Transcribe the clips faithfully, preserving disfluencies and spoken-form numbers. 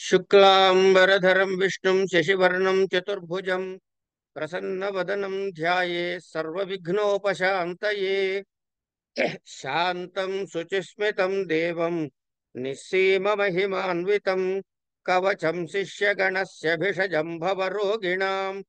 शुक्लांबरधरं विष्णुं शशिवर्णं चतुर्भुजं प्रसन्नवदनं ध्याये सर्वविघ्नोपशान्तये शान्तं शुचिस्मितं देवं निस्सीममहिमान्वितं कवचं शिष्यगणस्य भिषजं भवरोगिणाम्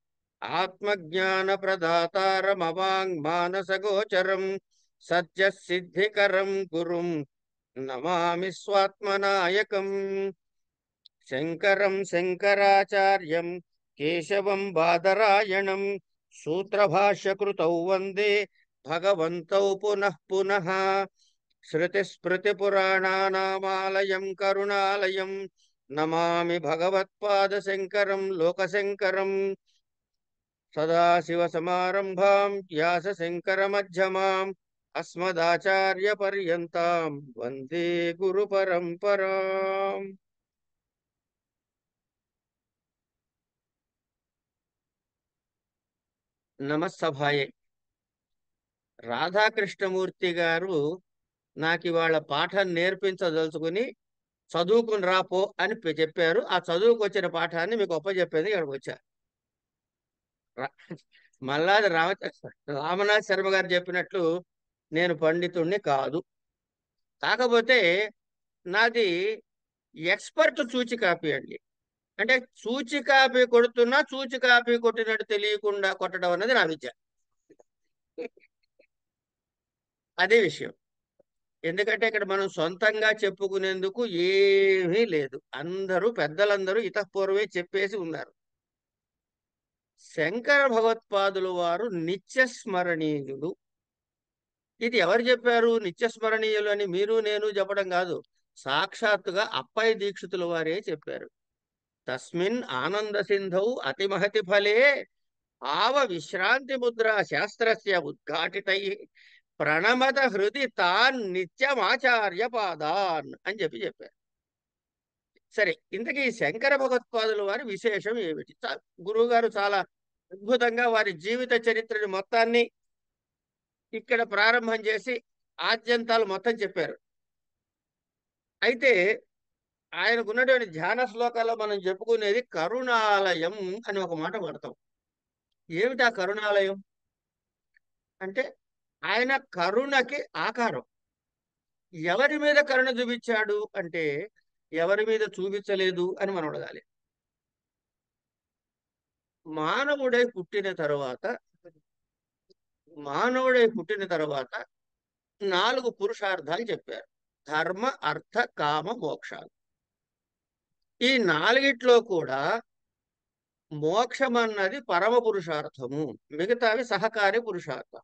आत्मज्ञानप्रदातारमवाङ्मानसगोचरं सत्यसिद्धिकरं गुरुं नमामि स्वात्मनायकम् शंकरं शंकराचार्यं केशवं बादरायणं सूत्रभाष्यकृतौ वन्दे भगवन्तौ पुनः पुनः श्रुतिस्मृतिपुराणानामालयं करुणालयं नमामि भगवत्पादशङ्करं लोकशङ्करं सदाशिवसमारम्भां व्यासशङ्करमध्यमाम् अस्मदाचार्यपर्यन्तां वन्दे गुरुपरम्पराम्। నమస్సభాయే. రాధాకృష్ణమూర్తి గారు నాకు ఇవాళ పాఠం నేర్పించదలుచుకుని చదువుకుని రాపో అని పె- చెప్పారు. ఆ చదువుకు వచ్చిన పాఠాన్ని మీకు ఒప్పచెప్పేది ఇక్కడికి వచ్చా. రా- మల్లాది రామ రామనాథ్ శర్మ గారు చెప్పినట్లు నేను పండితుణ్ణి కాదు. కాకపోతే నాది ఎక్స్పర్ట్ సూచి కాపీ అండి. అంటే సూచి కాపీ కొడుతున్నా సూచి కాపీ కొట్టినట్టు తెలియకుండా కొట్టడం అన్నది నా విద్య. అదే విషయం. ఎందుకంటే ఇక్కడ మనం సొంతంగా చెప్పుకునేందుకు ఏమీ లేదు. అందరూ పెద్దలందరూ ఇతపూర్వమే చెప్పేసి ఉన్నారు. శంకర భగవత్పాదులు వారు నిత్య స్మరణీయులు. ఇది ఎవరు చెప్పారు నిత్య స్మరణీయులు అని? మీరు నేను చెప్పడం కాదు, సాక్షాత్తుగా అప్పయ్య దీక్షితుల వారే చెప్పారు. తస్మిన్ ఆనంద సింధౌ అతిమహతి ఫలే ఆవ విశ్రాంతి ముద్ర శాస్త్రస్య ఉద్ఘాటితై ప్రణమత హృది తాన్ నిత్యమాచార్య పాదాన్ అని చెప్పి చెప్పారు. సరే, ఇంతకీ శంకర భగవత్పాదుల వారి విశేషం ఏమిటి? గురువు గారు చాలా అద్భుతంగా వారి జీవిత చరిత్రని మొత్తాన్ని ఇక్కడ ప్రారంభం చేసి ఆద్యంతాలు మొత్తం చెప్పారు. అయితే ఆయనకున్నటువంటి ధ్యాన శ్లోకాల్లో మనం చెప్పుకునేది కరుణాలయం అని ఒక మాట పడతాం. ఏమిటి ఆ కరుణాలయం అంటే? ఆయన కరుణకి ఆకారం. ఎవరి మీద కరుణ చూపించాడు అంటే ఎవరి మీద చూపించలేదు అని మనం అడగాలి. మానవుడై పుట్టిన తరువాత మానవుడై పుట్టిన తరువాత నాలుగు పురుషార్థాలు చెప్పారు: ధర్మ, అర్థ, కామ, మోక్షాలు. ఈ నాలుగిట్లో కూడా మోక్షం అన్నది పరమ పురుషార్థము, మిగతావి సహకారి పురుషార్థం.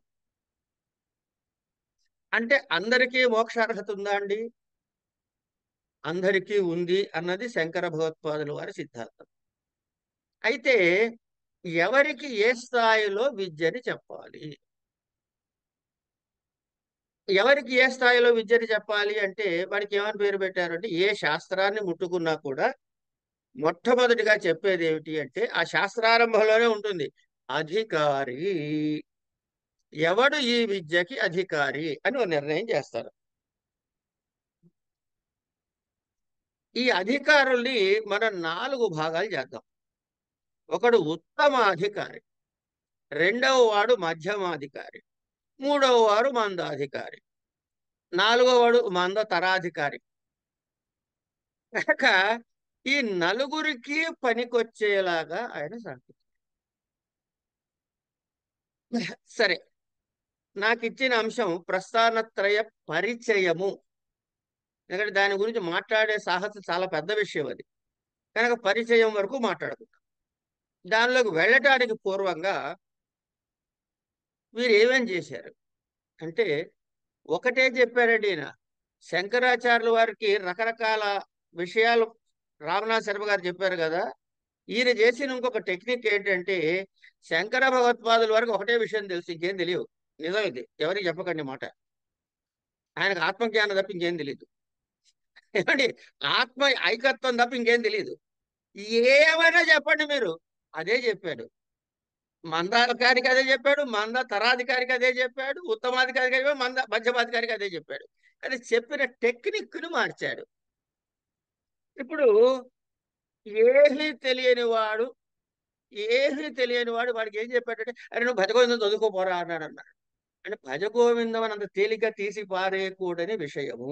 అంటే అందరికీ మోక్షార్హత ఉందా అండి? అందరికీ ఉంది అన్నది శంకర భగవత్పాదుల వారి సిద్ధాంతం. అయితే ఎవరికి ఏ స్థాయిలో విద్యని చెప్పాలి, ఎవరికి ఏ స్థాయిలో విద్యని చెప్పాలి అంటే వాడికి ఏమని పేరు పెట్టారంటే, ఏ శాస్త్రాన్ని ముట్టుకున్నా కూడా మొట్టమొదటిగా చెప్పేది ఏమిటి అంటే ఆ శాస్త్రారంభంలోనే ఉంటుంది: అధికారి. ఎవడు ఈ విద్యకి అధికారి అని ఒక నిర్ణయం చేస్తారు. ఈ అధికారుల్ని మనం నాలుగు భాగాలు చేద్దాం. ఒకడు ఉత్తమాధికారి, రెండవ వాడు మధ్యమాధికారి, మూడవ వాడు మందాధికారి, నాలుగవ వాడు మంద తరాధికారి. కనుక ఈ నలుగురికి పనికొచ్చేలాగా ఆయన సాగుతారు. సరే, నాకు ఇచ్చిన అంశం ప్రస్థానత్రయ పరిచయము. ఎందుకంటే దాని గురించి మాట్లాడే సాహసం చాలా పెద్ద విషయం అది. కనుక పరిచయం వరకు మాట్లాడుకుంటాం. దానిలోకి వెళ్ళటానికి పూర్వంగా వీరు ఏమేం చేశారు అంటే, ఒకటే చెప్పారండి ఈయన. శంకరాచార్యుల వారికి రకరకాల విషయాలు రామనాథ శర్మ గారు చెప్పారు కదా. ఈయన చేసిన ఇంకొక టెక్నిక్ ఏంటంటే, శంకర భగవత్పాదుల వారికి ఒకటే విషయం తెలుసు, ఇంకేం తెలియదు. నిజం ఇది, ఎవరికి చెప్పకండి మాట. ఆయనకు ఆత్మజ్ఞానం తప్ప ఇంకేం తెలియదు. ఏమండి, ఆత్మ ఐకత్వం తప్ప ఇంకేం తెలియదు. ఏమైనా చెప్పండి మీరు, అదే చెప్పాడు. మందాధికారికి అదే చెప్పాడు, మంద తరాధికారికి అదే చెప్పాడు, ఉత్తమాధికారికి అదే, మంద మధ్యమాధికారికి అదే చెప్పాడు. కానీ చెప్పిన టెక్నిక్ను మార్చాడు. ఇప్పుడు ఏమీ తెలియని వాడు ఏమీ తెలియని వాడు వాడికి ఏం చెప్పాడంటే, అరే నువ్వు భజగోవిందం చదువుకోపోరా అన్నాడు అన్నాడు. అంటే భజగోవిందం అని అంత తేలిక తీసి పారేయకూడని విషయము.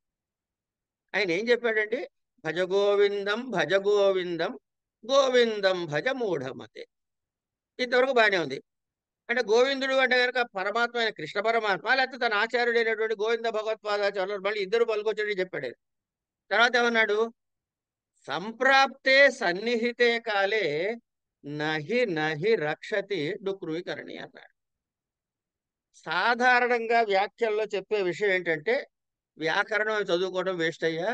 ఆయన ఏం చెప్పాడండి? భజగోవిందం భజగోవిందం గోవిందం భజ మూఢమతే. ఇంతవరకు బాగానే ఉంది. అంటే గోవిందుడు అంటే కనుక పరమాత్మ అయిన కృష్ణ పరమాత్మ, లేకపోతే తన ఆచార్యుడైనటువంటి గోవింద భగవత్పాదాచార్యులు మళ్ళీ ఇద్దరు పలుకొచ్చని చెప్పాడు ఆయన. తర్వాత ఏమన్నాడు? సంప్రాప్తే సన్నిహితే కాలే నహి నహి రక్షతి డుక్రువికరణి అన్నాడు. సాధారణంగా వ్యాఖ్యల్లో చెప్పే విషయం ఏంటంటే, వ్యాకరణం అవి చదువుకోవడం వేస్ట్ అయ్యా,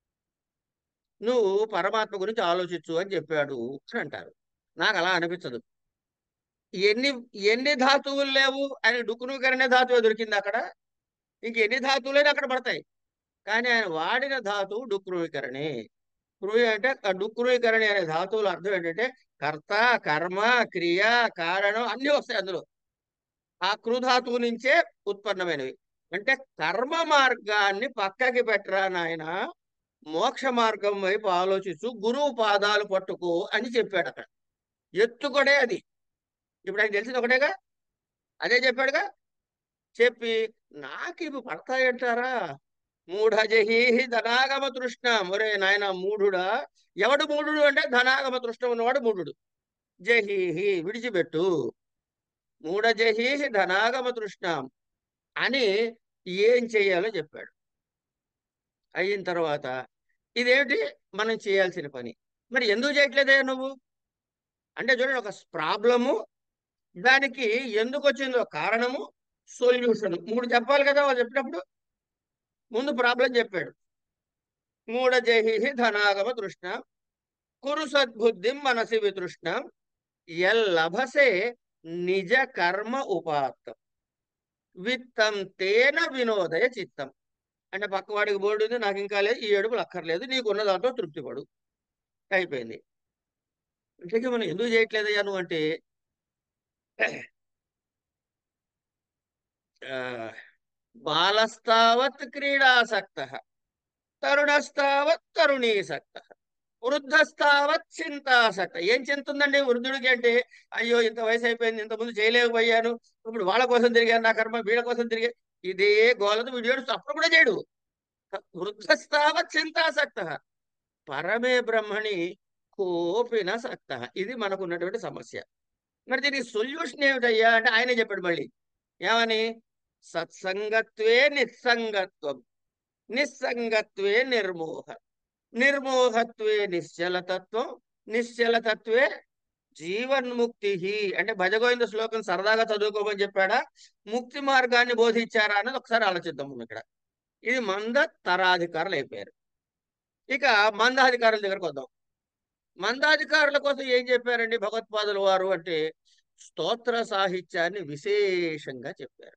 నువ్వు పరమాత్మ గురించి ఆలోచించు అని చెప్పాడు అని అంటారు. నాకు అలా అనిపించదు. ఎన్ని ఎన్ని ధాతువులు లేవు అని డుకునుకరణ ధాతువు దొరికింది అక్కడ. ఇంక ఎన్ని ధాతువులైనా అక్కడ పడతాయి. కానీ ఆయన వాడిన ధాతువు డుక్రువీకరణి. కృవి అంటే ఆ డుక్రువీకరణి అనే ధాతువుల అర్థం ఏంటంటే కర్త, కర్మ, క్రియ, కారణం అన్నీ వస్తాయి అందులో. ఆ కృధాతువు నుంచే ఉత్పన్నమైనవి. అంటే కర్మ మార్గాన్ని పక్కకి పెట్టరా నాయన, మోక్ష మార్గం వైపు ఆలోచించు, గురువు పాదాలు పట్టుకో అని చెప్పాడు అక్కడ. ఎత్తుకొడే అది. ఇప్పుడు ఆయన తెలిసింది ఒకటేగా, అదే చెప్పాడుగా. చెప్పి నాకు ఇవి పడతాయంటారా? మూఢజహీ ధనాగమ తృష్ణ. ఒరే నాయన మూఢుడా, ఎవడు మూఢుడు అంటే ధనాగమ తృష్ణ ఉన్నవాడు మూఢుడు. జహీహి విడిచిపెట్టు, మూఢజహీ ధనాగమ తృష్ణ అని ఏం చెయ్యాలో చెప్పాడు. అయిన తర్వాత ఇదేమిటి మనం చేయాల్సిన పని, మరి ఎందుకు చేయట్లేదే నువ్వు అంటే చూడండి, ఒక ప్రాబ్లము, దానికి ఎందుకు వచ్చిందో కారణము, సొల్యూషన్, మూడు చెప్పాలి కదా వాళ్ళు చెప్పినప్పుడు. ముందు ప్రాబ్లం చెప్పాడు. మూఢజహి ధనాగమ తృష్ణ కురు సద్బుద్ధిం మనసి వితృష్ణ ఎల్లభసే నిజ కర్మ ఉపాత్తం విత్తం తేన వినోదయ చిత్తం. అంటే పక్కవాడికి బోర్డు ఉంది, నాకు ఇంకా లేదు, ఈ ఏడుపులు అక్కర్లేదు, నీకున్న దాంట్లో తృప్తి పడు, అయిపోయింది. అంటే మనం ఎందుకు చేయట్లేదయ్యా నువ్వు అంటే, బాలస్తావత్ క్రీడాసక్త, తరుణస్తావత్ తరుణీసక్త, వృద్ధస్తావత్ చింతాసక్త. ఏం చింత ఉందండి వృద్ధుడికి అంటే? అయ్యో ఇంత వయసు అయిపోయింది, ఇంతకుముందు చేయలేకపోయాను, ఇప్పుడు వాళ్ళ కోసం తిరిగాను, నా కర్మ వీళ్ళ కోసం తిరిగా, ఇదే గోలతో వీడియోడు తప్పుడు కూడా చేయడు. వృద్ధస్తావత్ చింతాసక్త పరమే బ్రహ్మణి కోపిన సక్త. ఇది మనకు ఉన్నటువంటి సమస్య. మరి దీనికి సొల్యూషన్ ఏమిటయ్యా అంటే ఆయనే చెప్పాడు మళ్ళీ. ఏమని? సత్సంగత్వే నిస్సంగత్వం, నిస్సంగత్వే నిర్మోహ, నిర్మోహత్వే నిశ్చలతత్వం, నిశ్చలతత్వే జీవన్ముక్తి. అంటే భజగోవింద శ్లోకం సరదాగా చదువుకోమని చెప్పాడా, ముక్తి మార్గాన్ని బోధించారా అన్నది ఒకసారి ఆలోచిద్దాం ఇక్కడ. ఇది మంద తరాధికారులు అయిపోయారు. ఇక మందాధికారుల దగ్గరకు వద్దాం. మందాధికారుల కోసం ఏం చెప్పారండి భగవత్పాదుల వారు అంటే, స్తోత్ర సాహిత్యాన్ని విశేషంగా చెప్పారు.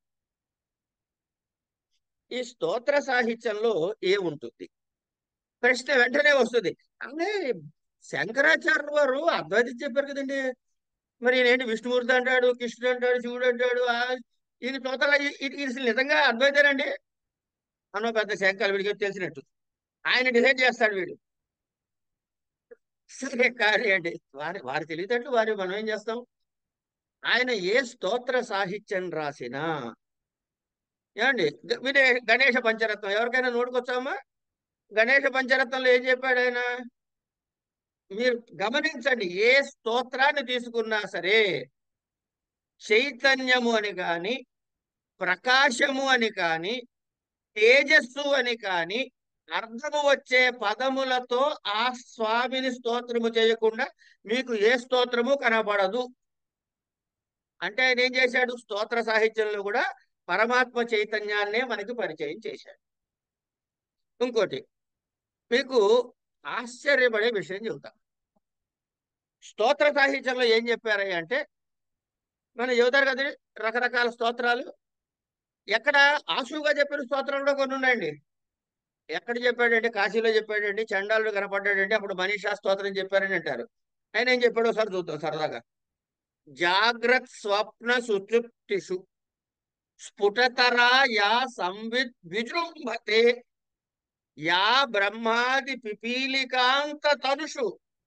ఈ స్తోత్ర సాహిత్యంలో ఏముంటుంది ప్రశ్న వెంటనే వస్తుంది. అంటే శంకరాచార్యుల వారు అద్వైతం చెప్పారు కదండి, మరి ఏంటి విష్ణుమూర్తి అంటాడు, కృష్ణుడు అంటాడు, శివుడు అంటాడు, ఈయన స్తోత్రాలు ఇది నిజంగా అద్వైతేనండి అన్న పెద్ద శంకర్ వీడికి తెలిసినట్టు ఆయన డిసైడ్ చేస్తాడు వీడు. సరే కానీ అండి, వారి వారి తెలివితేటలు వారి, మనం ఏం చేస్తాం. ఆయన ఏ స్తోత్ర సాహిత్యం రాసినా ఏమండి, వినే గణేష పంచరత్నం ఎవరికైనా నోటుకొచ్చామా? గణేష పంచరత్నంలో ఏం చెప్పాడు ఆయన? మీరు గమనించండి, ఏ స్తోత్రాన్ని తీసుకున్నా సరే చైతన్యము అని కాని, ప్రకాశము అని కాని, తేజస్సు అని కాని అర్థము వచ్చే పదములతో ఆ స్వామిని స్తోత్రము చేయకుండా మీకు ఏ స్తోత్రము కనబడదు. అంటే ఆయన ఏం చేశాడు? స్తోత్ర సాహిత్యంలో కూడా పరమాత్మ చైతన్యాన్నే మనకి పరిచయం చేశాడు. ఇంకోటి మీకు ఆశ్చర్యపడే విషయం చెబుతా. స్తోత్ర సాహిత్యంలో ఏం చెప్పారయ్య అంటే, మనం చెబుతారు కదా రకరకాల స్తోత్రాలు, ఎక్కడ ఆశువుగా చెప్పిన స్తోత్రాలు కూడా కొన్ని ఉన్నాయండి. ఎక్కడ చెప్పాడంటే కాశీలో చెప్పాడండి, చండాలుడు కనపడ్డాడండి, అప్పుడు మనీషా స్తోత్రం చెప్పారని అంటారు. ఆయన ఏం చెప్పాడో ఒకసారి చూద్దాం సరదాగా. జాగ్రత్ స్వప్న సుతృప్తిషు స్ఫుటతరా యా సంవిత్ విజృంభతే యా బ్రహ్మాది పిపీలికాంత తనుషు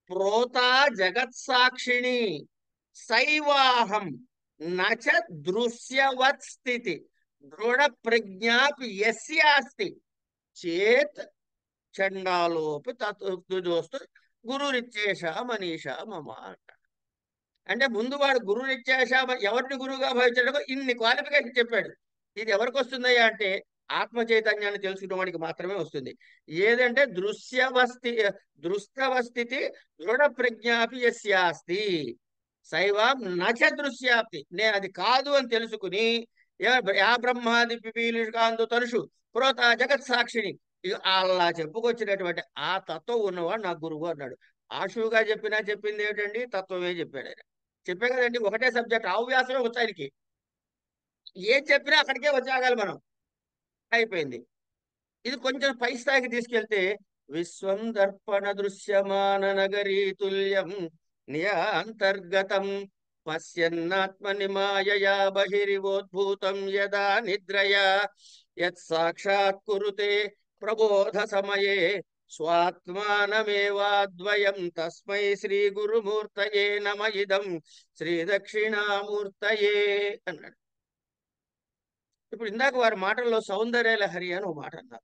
ప్రోతా జగత్సాక్షిణి సైవాహం నచ దృశ్యవత్ స్థితి దృఢ ప్రజ్ఞాపి యస్యాస్తి చేత్ చండాలోపి తత్వస్తు గురురిచ్చేష మనీష మమ అంటాడు. అంటే ముందు వాడు గురురిచ్చేష ఎవరిని గురువుగా భావించాడో ఇన్ని క్వాలిఫికేషన్ చెప్పాడు. ఇది ఎవరికి వస్తుందయ్యా అంటే ఆత్మ చైతన్యాన్ని తెలుసుకున్న వాడికి మాత్రమే వస్తుంది. ఏదంటే దృశ్యవస్థి దృష్టవస్థితి దృఢ ప్రజ్ఞాపి యస్యాస్తి శైవం నచ దృశ్యాప్తి. నేను అది కాదు అని తెలుసుకుని యా బ్రహ్మాది పిపీలికాందు తరుషు ప్రోత జగత్ సాక్షిని ఇక అలా చెప్పుకొచ్చినటువంటి ఆ తత్వం ఉన్నవాడు నా గురువు అన్నాడు. ఆశువుగా చెప్పినా చెప్పింది ఏమిటండి? తత్వమే చెప్పాడు ఆయన. చెప్పే కదండి, ఒకటే సబ్జెక్ట్ ఆవ్యాసమే వచ్చి ఆయనకి ఏం చెప్పినా అక్కడికే వచ్చాగాలి మనం. అయిపోయింది. ఇది కొంచెం పై స్థాయికి తీసుకెళ్తే విశ్వం దర్పణ దృశ్యమాన నగరీ తుల్యం నియాంతర్గతం పశ్యన్నాత్మని మాయయా బహిరివోద్భూతం యదా నిద్రయా యత్ సాక్షాత్ కురుతే ప్రబోధ సమయే స్వాత్మానమేవాద్వయం తస్మై శ్రీ గురుమూర్తయే నమ ఇదం శ్రీ దక్షిణామూర్తయే అన్నాడు. ఇప్పుడు ఇందాక వారి మాటల్లో సౌందర్య లహరి అని ఒక మాట అన్నారు.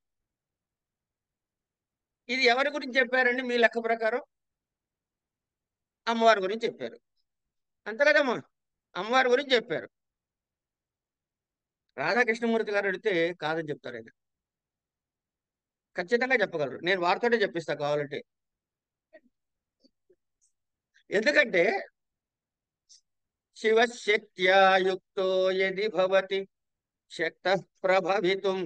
ఇది ఎవరి గురించి చెప్పారండి మీ లెక్క ప్రకారం? అమ్మవారి గురించి చెప్పారు, అంతే కదమ్మా? అమ్మవారి గురించి చెప్పారు. రాధాకృష్ణమూర్తి గారు అడిగితే కాదని చెప్తారు ఆయన. ఖచ్చితంగా చెప్పగలరు. నేను వారితోనే చెప్పిస్తా కావాలంటే. ఎందుకంటే శివశక్త్యా యుక్తో యది భవతి శక్త ప్రభవితుం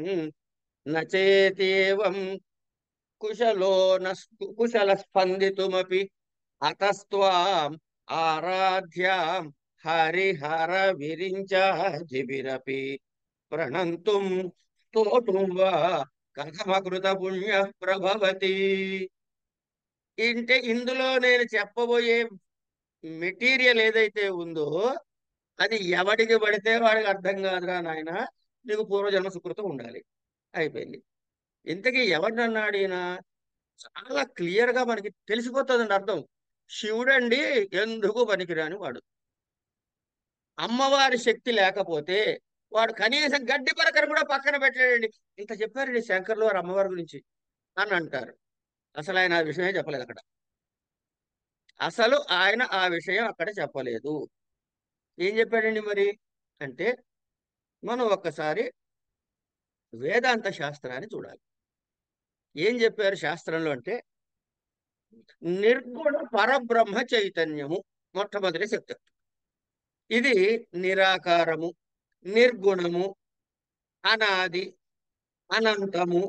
నచేతేవం కుశలో కుశల స్పందితుమపి అతస్త్వాం ఆరాధ్యాం హరిహర విరించాజిభిరపి ప్రణంతుం స్తోతుం వా కథమకృత పుణ్య ప్రభవతి. అంటే ఇందులో నేను చెప్పబోయే మెటీరియల్ ఏదైతే ఉందో అది ఎవడికి పడితే వాడికి అర్థం కాదురా నాయన, నీకు పూర్వజన్మ సుకృతం ఉండాలి. అయిపోయింది. ఇంతకీ ఎవరినన్నాడు ఈయన? చాలా క్లియర్ గా మనకి తెలిసిపోతుందండి అర్థం. శివుడండి ఎందుకు పనికిరాని వాడు. అమ్మవారి శక్తి లేకపోతే వాడు కనీసం గడ్డి పరకను కూడా పక్కన పెట్టలేడండి. ఇంత చెప్పారండి శంకర్లు వారు అమ్మవారి గురించి అని అంటారు. అసలు ఆయన ఆ విషయమే చెప్పలేదు అక్కడ. అసలు ఆయన ఆ విషయం అక్కడ చెప్పలేదు. ఏం చెప్పాడండి మరి అంటే, మనం ఒక్కసారి వేదాంత శాస్త్రాన్ని చూడాలి. ఏం చెప్పారు శాస్త్రంలో అంటే, నిర్గుణ పరబ్రహ్మ చైతన్యము మొట్టమొదటి శక్తి. ఇది నిరాకారము, నిర్గుణము, అనాది, అనంతము,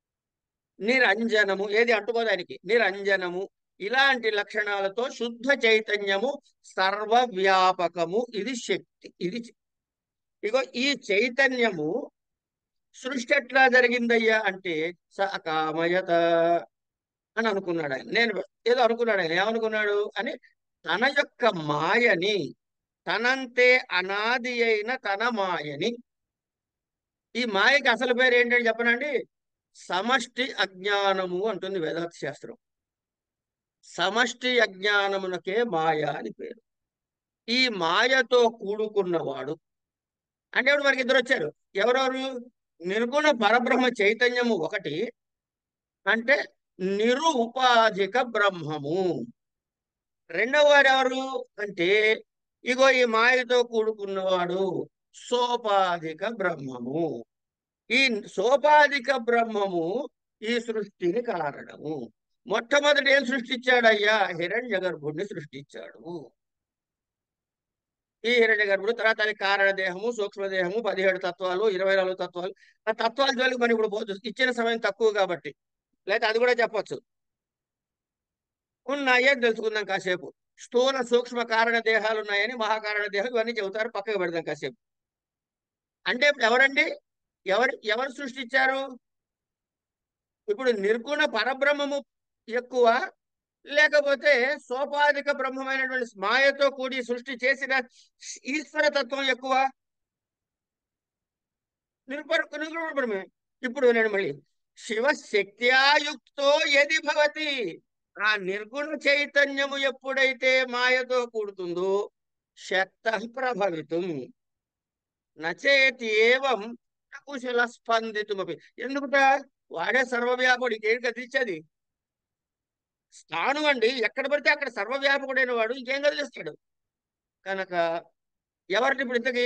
నిరంజనము, ఏది అంటుకోదానికి నిరంజనము, ఇలాంటి లక్షణాలతో శుద్ధ చైతన్యము, సర్వవ్యాపకము. ఇది శక్తి. ఇది ఇగో ఈ చైతన్యము సృష్టి ఎట్లా జరిగిందయ్యా అంటే స అకామయత అని అనుకున్నాడు ఆయన. నేను ఏదో అనుకున్నాడు ఆయన. ఏమనుకున్నాడు అని, తన యొక్క మాయని, తనంతే అనాది అయిన తన మాయని, ఈ మాయకి అసలు పేరు ఏంటంటే చెప్పనండి, సమష్టి అజ్ఞానము అంటుంది వేదాంత శాస్త్రం. సమష్టి అజ్ఞానమునకే మాయ అని పేరు. ఈ మాయతో కూడుకున్నవాడు అంటే ఇప్పుడు మనకి ఇద్దరు వచ్చారు. ఎవరెవరు? నిర్గుణ పరబ్రహ్మ చైతన్యము ఒకటి, అంటే నిరుపాధిక బ్రహ్మము. రెండవ వారు ఎవరు అంటే, ఇగో ఈ మాయతో కూడుకున్నవాడు సోపాధిక బ్రహ్మము. ఈ సోపాధిక బ్రహ్మము ఈ సృష్టిని కారణము. మొట్టమొదటి ఏం సృష్టించాడయ్యా? హిరణ్య గర్భుడిని సృష్టించాడు. ఈ హిరణ్య గర్భుడు తర్వాత అది కారణదేహము, సూక్ష్మదేహము, పదిహేడు తత్వాలు, ఇరవై నాలుగు తత్వాలు. ఆ తత్వాల జోలికి మనం ఇప్పుడు పోదు, ఇచ్చిన సమయం తక్కువ కాబట్టి. లేకపోతే అది కూడా చెప్పొచ్చు. ఉన్నాయే తెలుసుకుందాం కాసేపు. స్థూల సూక్ష్మ కారణ దేహాలు ఉన్నాయని, మహాకారణ దేహం ఇవన్నీ చెబుతారు. పక్కకు పెడదాం కాసేపు. అంటే ఎవరండి? ఎవరు ఎవరు సృష్టించారు? ఇప్పుడు నిర్గుణ పరబ్రహ్మము ఎక్కువ, లేకపోతే సోపాధిక బ్రహ్మమైనటువంటి మాయతో కూడి సృష్టి చేసిన ఈశ్వర తత్వం ఎక్కువ? నిర్గుణ నిర్గుణ బ్రహ్మే. ఇప్పుడు నేను మళ్ళీ శివశక్త్యాయుక్తో యది భవతి, ఆ నిర్గుణ చైతన్యము ఎప్పుడైతే మాయతో కూడుతుందో శక్త ప్రభవితం నచేతి ఏవం కుశల స్పందితుమపి. ఎందుకుట? వాడే సర్వవ్యాపకుడు, ఇంకేం కదిలించేది? స్థానం అండి, ఎక్కడ పడితే అక్కడ సర్వవ్యాపకుడైన వాడు ఇంకేం కదిలిస్తాడు? కనుక ఎవరిని ఇప్పుడు ఇంతకీ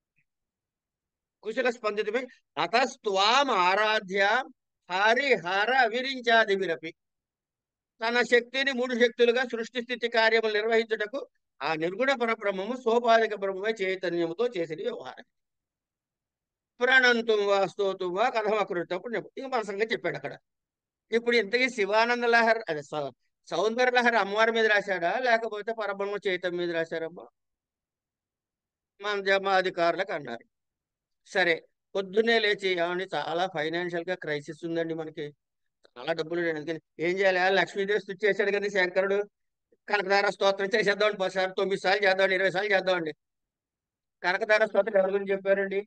కుశల స్పందితమై అతస్త్వాం ఆరాధ్య హరిహర విరించాది విరపి. తన శక్తిని మూడు శక్తులుగా సృష్టి స్థితి కార్యములు నిర్వహించుటకు ఆ నిర్గుణ పరబ్రహ్మము సోపాధిక బ్రహ్మమే చైతన్యముతో చేసిన వ్యవహారం. ప్రణంతుం వా స్తోతుం వా కథమకృతప్పుడు ఇక మన సంగతి చెప్పాడు అక్కడ. ఇప్పుడు ఇంతకీ శివానంద లహర్ అదే సౌ- సౌందర్య లహరి అమ్మవారి మీద రాశాడా, లేకపోతే పరబ్రహ్మ చైతన్యం మీద రాశారమ్మా? మన జమాధికారులకు అన్నారు. సరే, పొద్దున్నే లేచి ఏమండి చాలా ఫైనాన్షియల్ గా క్రైసిస్ ఉందండి మనకి, చాలా డబ్బులు లేవు. అందుకని ఏం చేయాలి? ఆ లక్ష్మీదేవి స్థుతి చేశాడు కదా శంకరుడు, కనకదార స్తోత్రం చేసేద్దామండి. పది సార్లు తొమ్మిది సార్లు చేద్దామండి, ఇరవై సార్లు చేద్దామండి. కనకదార స్తోత్రం ఎవరి గురించి చెప్పారండి?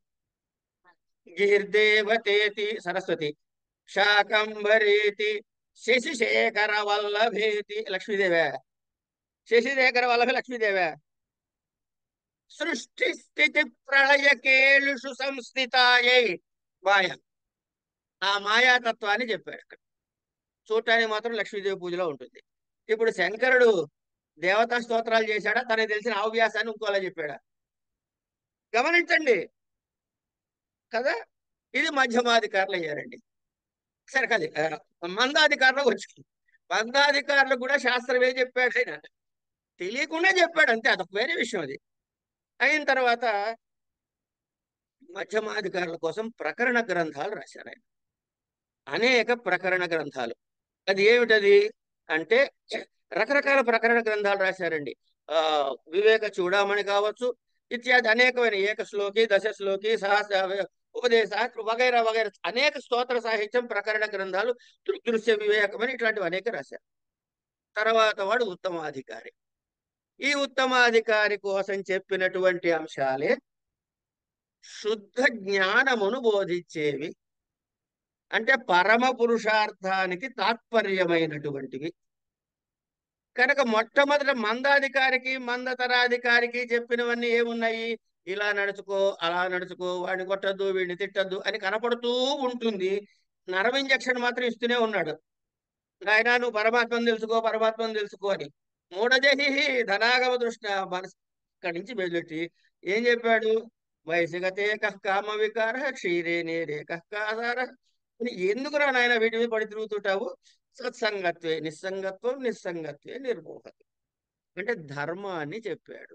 గీర్దేవతేతి సరస్వతి, శాకంబరీతి శశిశేఖర వల్లభేతి లక్ష్మీదేవే. శశిశేఖర వల్లభ లక్ష్మీదేవే. సృష్టి స్థితి ప్రళయకేళుషు సంస్థితాయై మాయ. ఆ మాయాతత్వాన్ని చెప్పాడు అక్కడ. చూడటానికి మాత్రం లక్ష్మీదేవి పూజలో ఉంటుంది. ఇప్పుడు శంకరుడు దేవతా స్తోత్రాలు చేశాడా, తనకు తెలిసిన ఆవ్యాసాన్ని ఇంకోలా చెప్పాడా? గమనించండి కదా. ఇది మధ్యమాధికారులు అయ్యారండి. సరే కదా, మందాధికారులకు వచ్చింది. మందాధికారులకు కూడా శాస్త్రమే చెప్పాడు ఆయన, తెలియకుండా చెప్పాడు అంతే, అదొక వేరే విషయం. అది అయిన తర్వాత మధ్యమాధికారుల కోసం ప్రకరణ గ్రంథాలు రాశారు ఆయన, అనేక ప్రకరణ గ్రంథాలు. అది ఏమిటది అంటే రకరకాల ప్రకరణ గ్రంథాలు రాశారండి. ఆ వివేక చూడమని కావచ్చు, ఇత్యాది అనేకమైన ఏక శ్లోకి, దశ శ్లోకి, సహస్ర ఉపదేశ వగైరా వగైరా అనేక స్తోత్ర సాహిత్యం, ప్రకరణ గ్రంథాలు, దృశ్య వివేకమని ఇట్లాంటివి అనేక రాశారు. తర్వాత వాడు ఉత్తమాధికారి. ఈ ఉత్తమాధికారి కోసం చెప్పినటువంటి అంశాలే శుద్ధ జ్ఞానమును బోధించేవి, అంటే పరమ పురుషార్థానికి తాత్పర్యమైనటువంటివి. కనుక మొట్టమొదటి మందాధికారికి మందతరాధికారికి చెప్పినవన్నీ ఏమున్నాయి? ఇలా నడుచుకో, అలా నడుచుకో, వాడిని కొట్టద్దు, వీడిని తిట్టద్దు అని కనపడుతూ ఉంటుంది. నరం ఇంజక్షన్ మాత్రం ఇస్తూనే ఉన్నాడు. ఆయన నువ్వు పరమాత్మను తెలుసుకో, పరమాత్మను తెలుసుకో అని. మూఢజహి ధనాగమ దృష్ట మనసు ఇక్కడి నుంచి బయలుపెట్టి ఏం చెప్పాడు? వయసుగతే కః కామ వికార క్షీరే నేరే కః కాసార. ఎందుకురా నాయన వీటి మీద పడి తిరుగుతుంటావు? సత్సంగత్వే నిస్సంగత్వం, నిస్సంగత్వే నిర్మోహత, అంటే ధర్మాన్ని చెప్పాడు.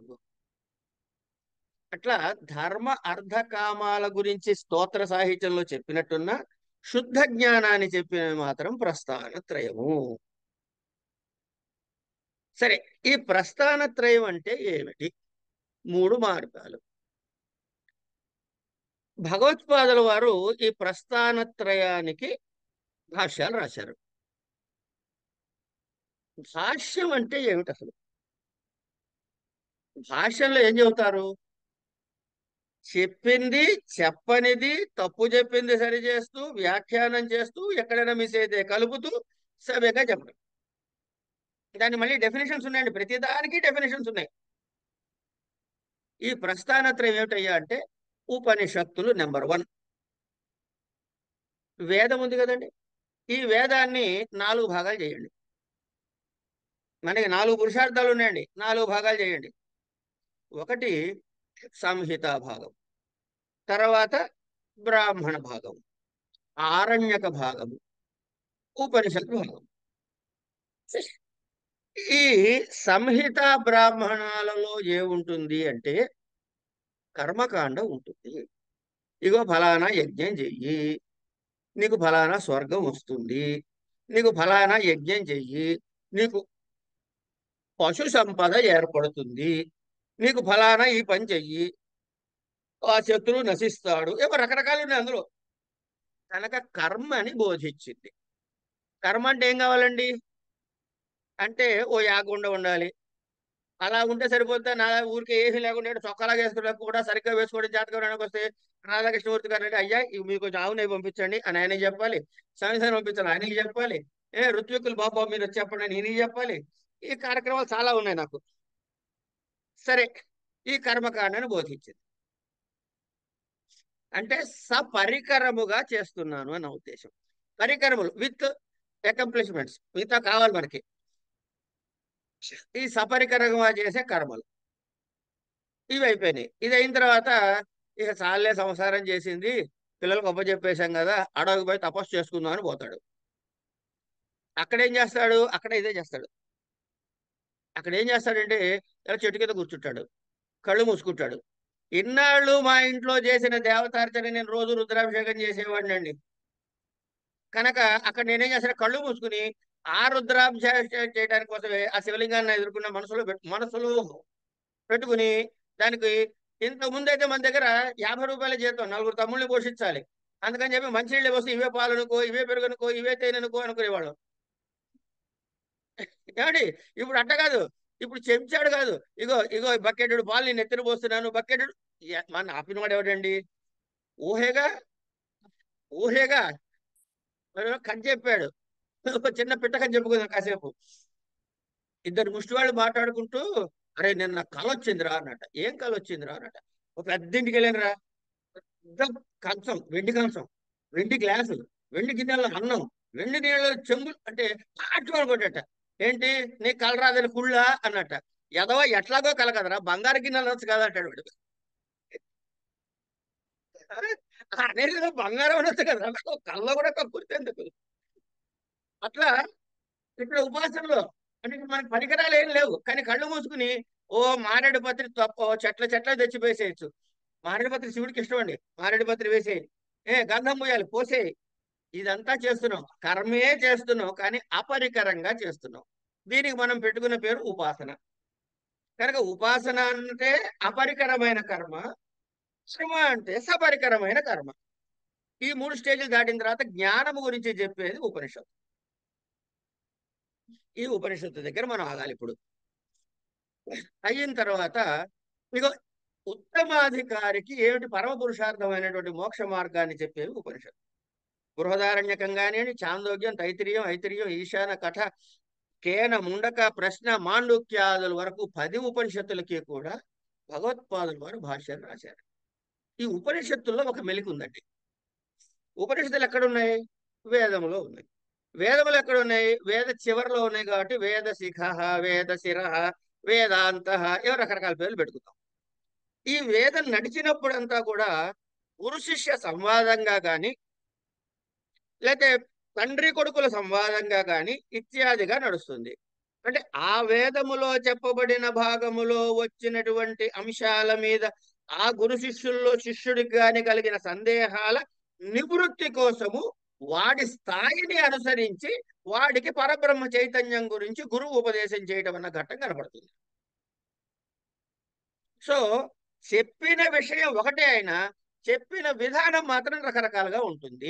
అట్లా ధర్మ అర్థ కామాల గురించి స్తోత్ర సాహిత్యంలో చెప్పినట్టున్న శుద్ధ జ్ఞానాన్ని చెప్పినవి మాత్రం ప్రస్థాన త్రయము. సరే, ఈ ప్రస్థాన త్రయం అంటే ఏమిటి? మూడు మార్గాలు. భగవత్పాదుల వారు ఈ ప్రస్థాన త్రయానికి భాష్యాలు రాశారు. భాష్యం అంటే ఏమిటి అసలు? భాష్యంలో ఏం చెబుతారు? చెప్పింది చెప్పనిది, తప్పు చెప్పింది సరి చేస్తూ, వ్యాఖ్యానం చేస్తూ, ఎక్కడైనా మిస్ అయితే కలుపుతూ సవ్యంగా చెప్పడం. దాన్ని మళ్ళీ డెఫినేషన్స్ ఉన్నాయండి, ప్రతిదానికి డెఫినేషన్స్ ఉన్నాయి. ఈ ప్రస్థానత్రయం ఏమిటయ్యా అంటే ఉపనిషత్తులు నెంబర్ వన్. వేదం ఉంది కదండి, ఈ వేదాన్ని నాలుగు భాగాలు చేయండి. మనకి నాలుగు పురుషార్థాలు ఉన్నాయండి, నాలుగు భాగాలు చేయండి. ఒకటి సంహిత భాగం, తర్వాత బ్రాహ్మణ భాగం, ఆరణ్యక భాగము, ఉపనిషత్ భాగం. ఈ సంహిత బ్రాహ్మణాలలో ఏముంటుంది అంటే కర్మకాండ ఉంటుంది. ఇగో ఫలానా యజ్ఞం చెయ్యి, నీకు ఫలానా స్వర్గం వస్తుంది, నీకు ఫలానా యజ్ఞం చెయ్యి, నీకు పశు సంపద ఏర్పడుతుంది, నీకు ఫలానా ఈ పని చెయ్యి, ఆ శత్రువు నశిస్తాడు, ఏవో రకరకాలు ఉన్నాయి అందులో. కనుక కర్మని బోధించింది. కర్మ అంటే ఏం కావాలండి? అంటే ఓ యాగగుండ ఉండాలి. అలా ఉంటే సరిపోతా? నా ఊరికి ఏమీ లేకుండా చొక్కాలాగా వేసుకున్నా కూడా సరిగ్గా వేసుకోవడం జాతకం వస్తే రాధాకృష్ణమూర్తి గారు అంటే అయ్యా ఇవి మీకు కొంచెం ఆవు నెయ్యి పంపించండి అని ఆయనకి చెప్పాలి, సంవిధానం పంపించాలి ఆయనకి చెప్పాలి, ఏ ఋత్విక్కులు బాబా మీరు వచ్చి చెప్పండి, నేను చెప్పాలి. ఈ కార్యక్రమాలు చాలా ఉన్నాయి నాకు. సరే, ఈ కర్మకాండను బోధించింది. అంటే సపరికరముగా చేస్తున్నాను అన్న ఉద్దేశం. పరికరములు విత్ అకంప్లిష్మెంట్స్, మిగతా కావాలి మనకి. ఈ సపరికరంగా చేసే కర్మలు ఇవి అయిపోయినాయి. ఇది అయిన తర్వాత ఇక చాలే సంసారం చేసింది, పిల్లలకు అప్పచెప్పేశాం కదా, అడవికి పోయి తపస్సు చేసుకుందాం అని పోతాడు. అక్కడ ఏం చేస్తాడు? అక్కడ ఇదే చేస్తాడు. అక్కడ ఏం చేస్తాడంటే ఇలా చెట్టు కింద కూర్చుంటాడు, కళ్ళు మూసుకుంటాడు. ఇన్నాళ్ళు మా ఇంట్లో చేసిన దేవతార్చన నేను రోజు రుద్రాభిషేకం చేసేవాడిని అండి. కనుక అక్కడ నేనేం చేస్తాను, కళ్ళు మూసుకుని ఆ రుద్రాభిషేకం చేయడానికి కోసమే ఆ శివలింగాన్ని ఎదుర్కొన్న మనసులో పెట్టు మనసులో పెట్టుకుని దానికి ఇంత ముందైతే మన దగ్గర యాభై రూపాయల జీతం, నలుగురు తమ్ముళ్ళని పోషించాలి. అందుకని చెప్పి మంచినీళ్ళు వస్తే ఇవే పాలనుకో, ఇవే పెరుగునుకో, ఇవే తేనెనుకో అనుకునేవాళ్ళం. ఏమండి? ఇప్పుడు అట్ట కాదు. ఇప్పుడు చెంచాడు కాదు, ఇగో ఇగో బకెటెడు పాలు నేను ఎత్తున పోస్తున్నాను, బకెటెడు. మన ఆపిన వాడు ఎవడండి? ఊహేగా, ఊహేగా. కని చెప్పాడు, ఒక చిన్న పిట్టకని చెప్పుకుందాం కాసేపు. ఇద్దరు ముష్టి వాళ్ళు మాట్లాడుకుంటూ, అరే నిన్న కళ వచ్చిందిరా అన్నట. ఏం కళ వచ్చిందిరా అన్నట. ఒక పెద్ద ఇంటికి వెళ్ళానురా, పెద్ద కంచం, వెండి కంచం, వెండి గ్లాసులు, వెండి గిన్నెల అన్నం, వెండి నీళ్ళ చెంబులు అంటే పాటుకోట. ఏంటి నీ కళ రాదని కుళ్ళా అన్నట. ఎదవా ఎట్లాగో కల కదరా, బంగారు గిన్నెలు వచ్చు కదా అంటాడు వాడు. అనేది బంగారం అనొచ్చు కదా, కళ్ళ కూడా కక్కుర్తెందుకు. అట్లా ఇక్కడ ఉపాసనలో అంటే ఇప్పుడు మనకి పరికరాలు ఏం లేవు, కానీ కళ్ళు మూసుకుని ఓ మారేడు పత్రి తప్ప చెట్ల చెట్ల తెచ్చి వేసేయచ్చు. మారేడు పత్రి శివుడికి ఇష్టం అండి, మారేడు పత్రి వేసేయి, ఏ గంధం పోయాలి పోసేయి. ఇదంతా చేస్తున్నాం, కర్మే చేస్తున్నాం, కానీ అపరికరంగా చేస్తున్నాం. దీనికి మనం పెట్టుకున్న పేరు ఉపాసన. కనుక ఉపాసన అంటే అపరికరమైన కర్మ, శ్రమ అంటే సపరికరమైన కర్మ. ఈ మూడు స్టేజ్లు దాటిన తర్వాత జ్ఞానము గురించి చెప్పేది ఉపనిషత్తు. ఈ ఉపనిషత్తు దగ్గర మనం ఆగాలి. ఇప్పుడు అయిన తర్వాత మీకు ఉత్తమాధికారికి ఏమిటి పరమ పురుషార్థమైనటువంటి మోక్ష మార్గాన్ని చెప్పేవి ఉపనిషత్తు. బృహదారణ్యకం కానివ్వండి, చాందోగ్యం, తైత్తిరీయం, ఐతిరీయం, ఈశాన, కఠ, కేన, ముండక, ప్రశ్న, మాండుక్యాదుల వరకు పది ఉపనిషత్తులకి కూడా భగవత్పాదుల వారు భాష్యాలు రాశారు. ఈ ఉపనిషత్తుల్లో ఒక మెలిక ఉందండి. ఉపనిషత్తులు ఎక్కడున్నాయి? వేదములో ఉన్నాయి. వేదములు ఎక్కడ ఉన్నాయి? వేద చివరిలో ఉన్నాయి కాబట్టి వేద శిఖ, వేద శిర, వేదాంత, ఏవో రకరకాల పేర్లు పెట్టుకుంటాం. ఈ వేదం నడిచినప్పుడంతా కూడా గురు శిష్య సంవాదంగా కానీ, లేకపోతే తండ్రి కొడుకుల సంవాదంగా కానీ ఇత్యాదిగా నడుస్తుంది. అంటే ఆ వేదములో చెప్పబడిన భాగములో వచ్చినటువంటి అంశాల మీద ఆ గురు శిష్యుల్లో శిష్యుడికి కానీ కలిగిన సందేహాల నివృత్తి కోసము వాడి స్థాయిని అనుసరించి వాడికి పరబ్రహ్మ చైతన్యం గురించి గురువు ఉపదేశం చేయడం అన్న ఘట్టం కనపడుతుంది. సో చెప్పిన విషయం ఒకటే అయినా చెప్పిన విధానం మాత్రం రకరకాలుగా ఉంటుంది.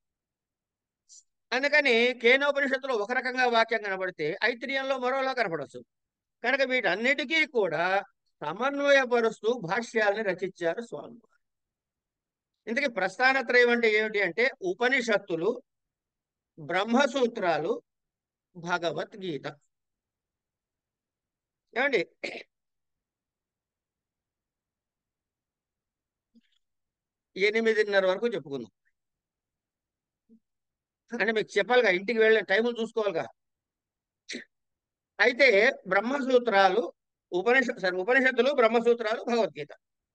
అందుకని కేనోపనిషత్తులో ఒక రకంగా వాక్యం కనబడితే ఐత్రియంలో మరోలా కనపడవచ్చు. కనుక వీటన్నిటికీ కూడా సమన్వయపరుస్తూ భాష్యాలని రచించారు స్వామి. ఇంతకీ ప్రస్థానత్రయం అంటే ఏమిటి అంటే ఉపనిషత్తులు, బ్రహ్మసూత్రాలు, భగవద్గీత. ఏమండి? ఎనిమిదిన్నర వరకు చెప్పుకుందాం. అంటే మీకు చెప్పాలిగా, ఇంటికి వెళ్ళే టైములు చూసుకోవాలిగా. అయితే బ్రహ్మసూత్రాలు, ఉపనిషత్ సరే ఉపనిషత్తులు, బ్రహ్మసూత్రాలు, భగవద్గీత.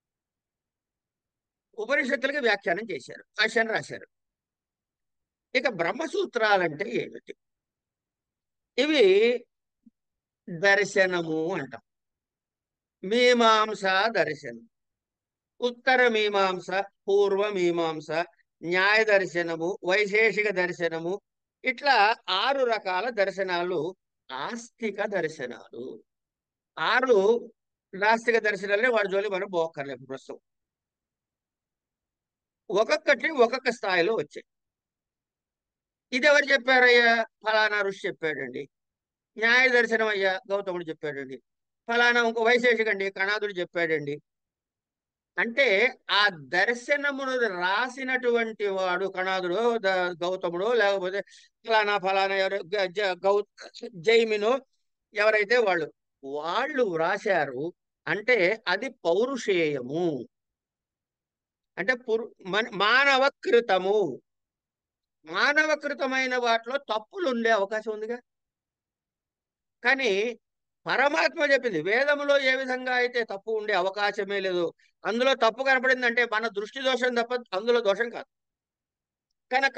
ఉపనిషత్తులకి వ్యాఖ్యానం చేశారు, భాష్యాన్ని రాశారు. ఇక బ్రహ్మసూత్రాలంటే ఏమిటి? ఇవి దర్శనము అంటాం. మీమాంస దర్శనం, ఉత్తర మీమాంస, పూర్వ మీమాంస, న్యాయ దర్శనము, వైశేషిక దర్శనము, ఇట్లా ఆరు రకాల దర్శనాలు ఆస్తిక దర్శనాలు. ఆరు నాస్తిక దర్శనాలే, వాడి జోలి మనం పోక్కర్లేదు ప్రస్తుతం. ఒక్కొక్కటి ఒక్కొక్క స్థాయిలో వచ్చాయి. ఇది ఎవరు చెప్పారయ్యా? ఫలానా ఋషి చెప్పాడండి. న్యాయ దర్శనం అయ్యా గౌతముడు చెప్పాడండి. ఫలానా ఇంకో వైశేషికండి కణాదుడు చెప్పాడండి. అంటే ఆ దర్శనమును రాసినటువంటి వాడు కణాదుడు, ద- గౌతముడు, లేకపోతే ఫలానా ఫలానా ఎవరు గ- జ- గౌ జైమిను, ఎవరైతే వాళ్ళు వాళ్ళు వ్రాశారు అంటే అది పౌరుషేయము. అంటే పురు మన- మానవకృతము. మానవకృతమైన వాటిలో తప్పులు ఉండే అవకాశం ఉందిగా. కానీ పరమాత్మ చెప్పింది వేదములో ఏ విధంగా అయితే తప్పు ఉండే అవకాశమే లేదు. అందులో తప్పు కనపడిందంటే మన దృష్టి దోషం తప్ప అందులో దోషం కాదు. కనుక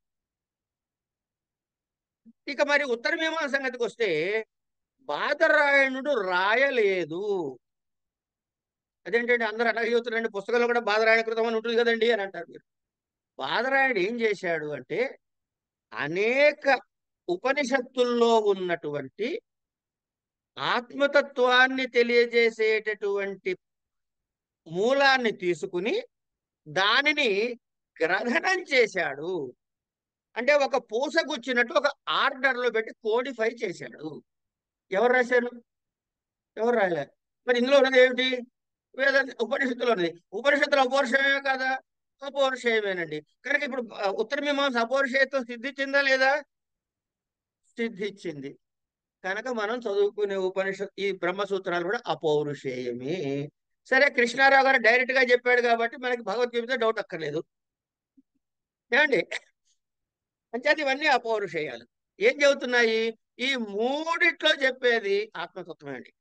ఇక మరి ఉత్తర మీమాంస సంగతికి వస్తే బాదరాయణుడు రాయలేదు. అదేంటంటే అందరూ అట్లాగే చెబుతున్నారండి, పుస్తకంలో కూడా బాదరాయణ కృతం అని ఉంటుంది కదండి అని అంటారు మీరు. బాదరాయణుడు ఏం చేశాడు అంటే అనేక ఉపనిషత్తుల్లో ఉన్నటువంటి ఆత్మతత్వాన్ని తెలియజేసేటటువంటి మూలాన్ని తీసుకుని దానిని గ్రథనం చేశాడు. అంటే ఒక పూసగుచ్చినట్టు ఒక ఆర్డర్ లో పెట్టి కోడిఫై చేశాడు. ఎవరు రాశారు? ఎవరు రాయలే. మరి ఇందులో ఉన్నది ఏమిటి? వేద ఉపనిషత్తులో ఉన్నది. ఉపనిషత్తులు అపౌరుషమే కదా? అపౌరుషేయమేనండి. కనుక ఇప్పుడు ఆ, ఉత్తర మీమాంస అపౌరుషేయత్వం సిద్ధించిందా లేదా? సిద్ధించింది. కనుక మనం చదువుకునే ఉపనిషత్ ఈ బ్రహ్మసూత్రాలు కూడా అపౌరుషేయమే. సరే, కృష్ణారావు గారు డైరెక్ట్ గా చెప్పాడు కాబట్టి మనకి భగవద్గీత డౌట్ అక్కర్లేదు ఏమండి. అంచేత ఇవన్నీ అపౌరుషేయాలు. ఏం చెబుతున్నాయి? ఈ మూడిట్లో చెప్పేది ఆత్మతత్వమే అండి.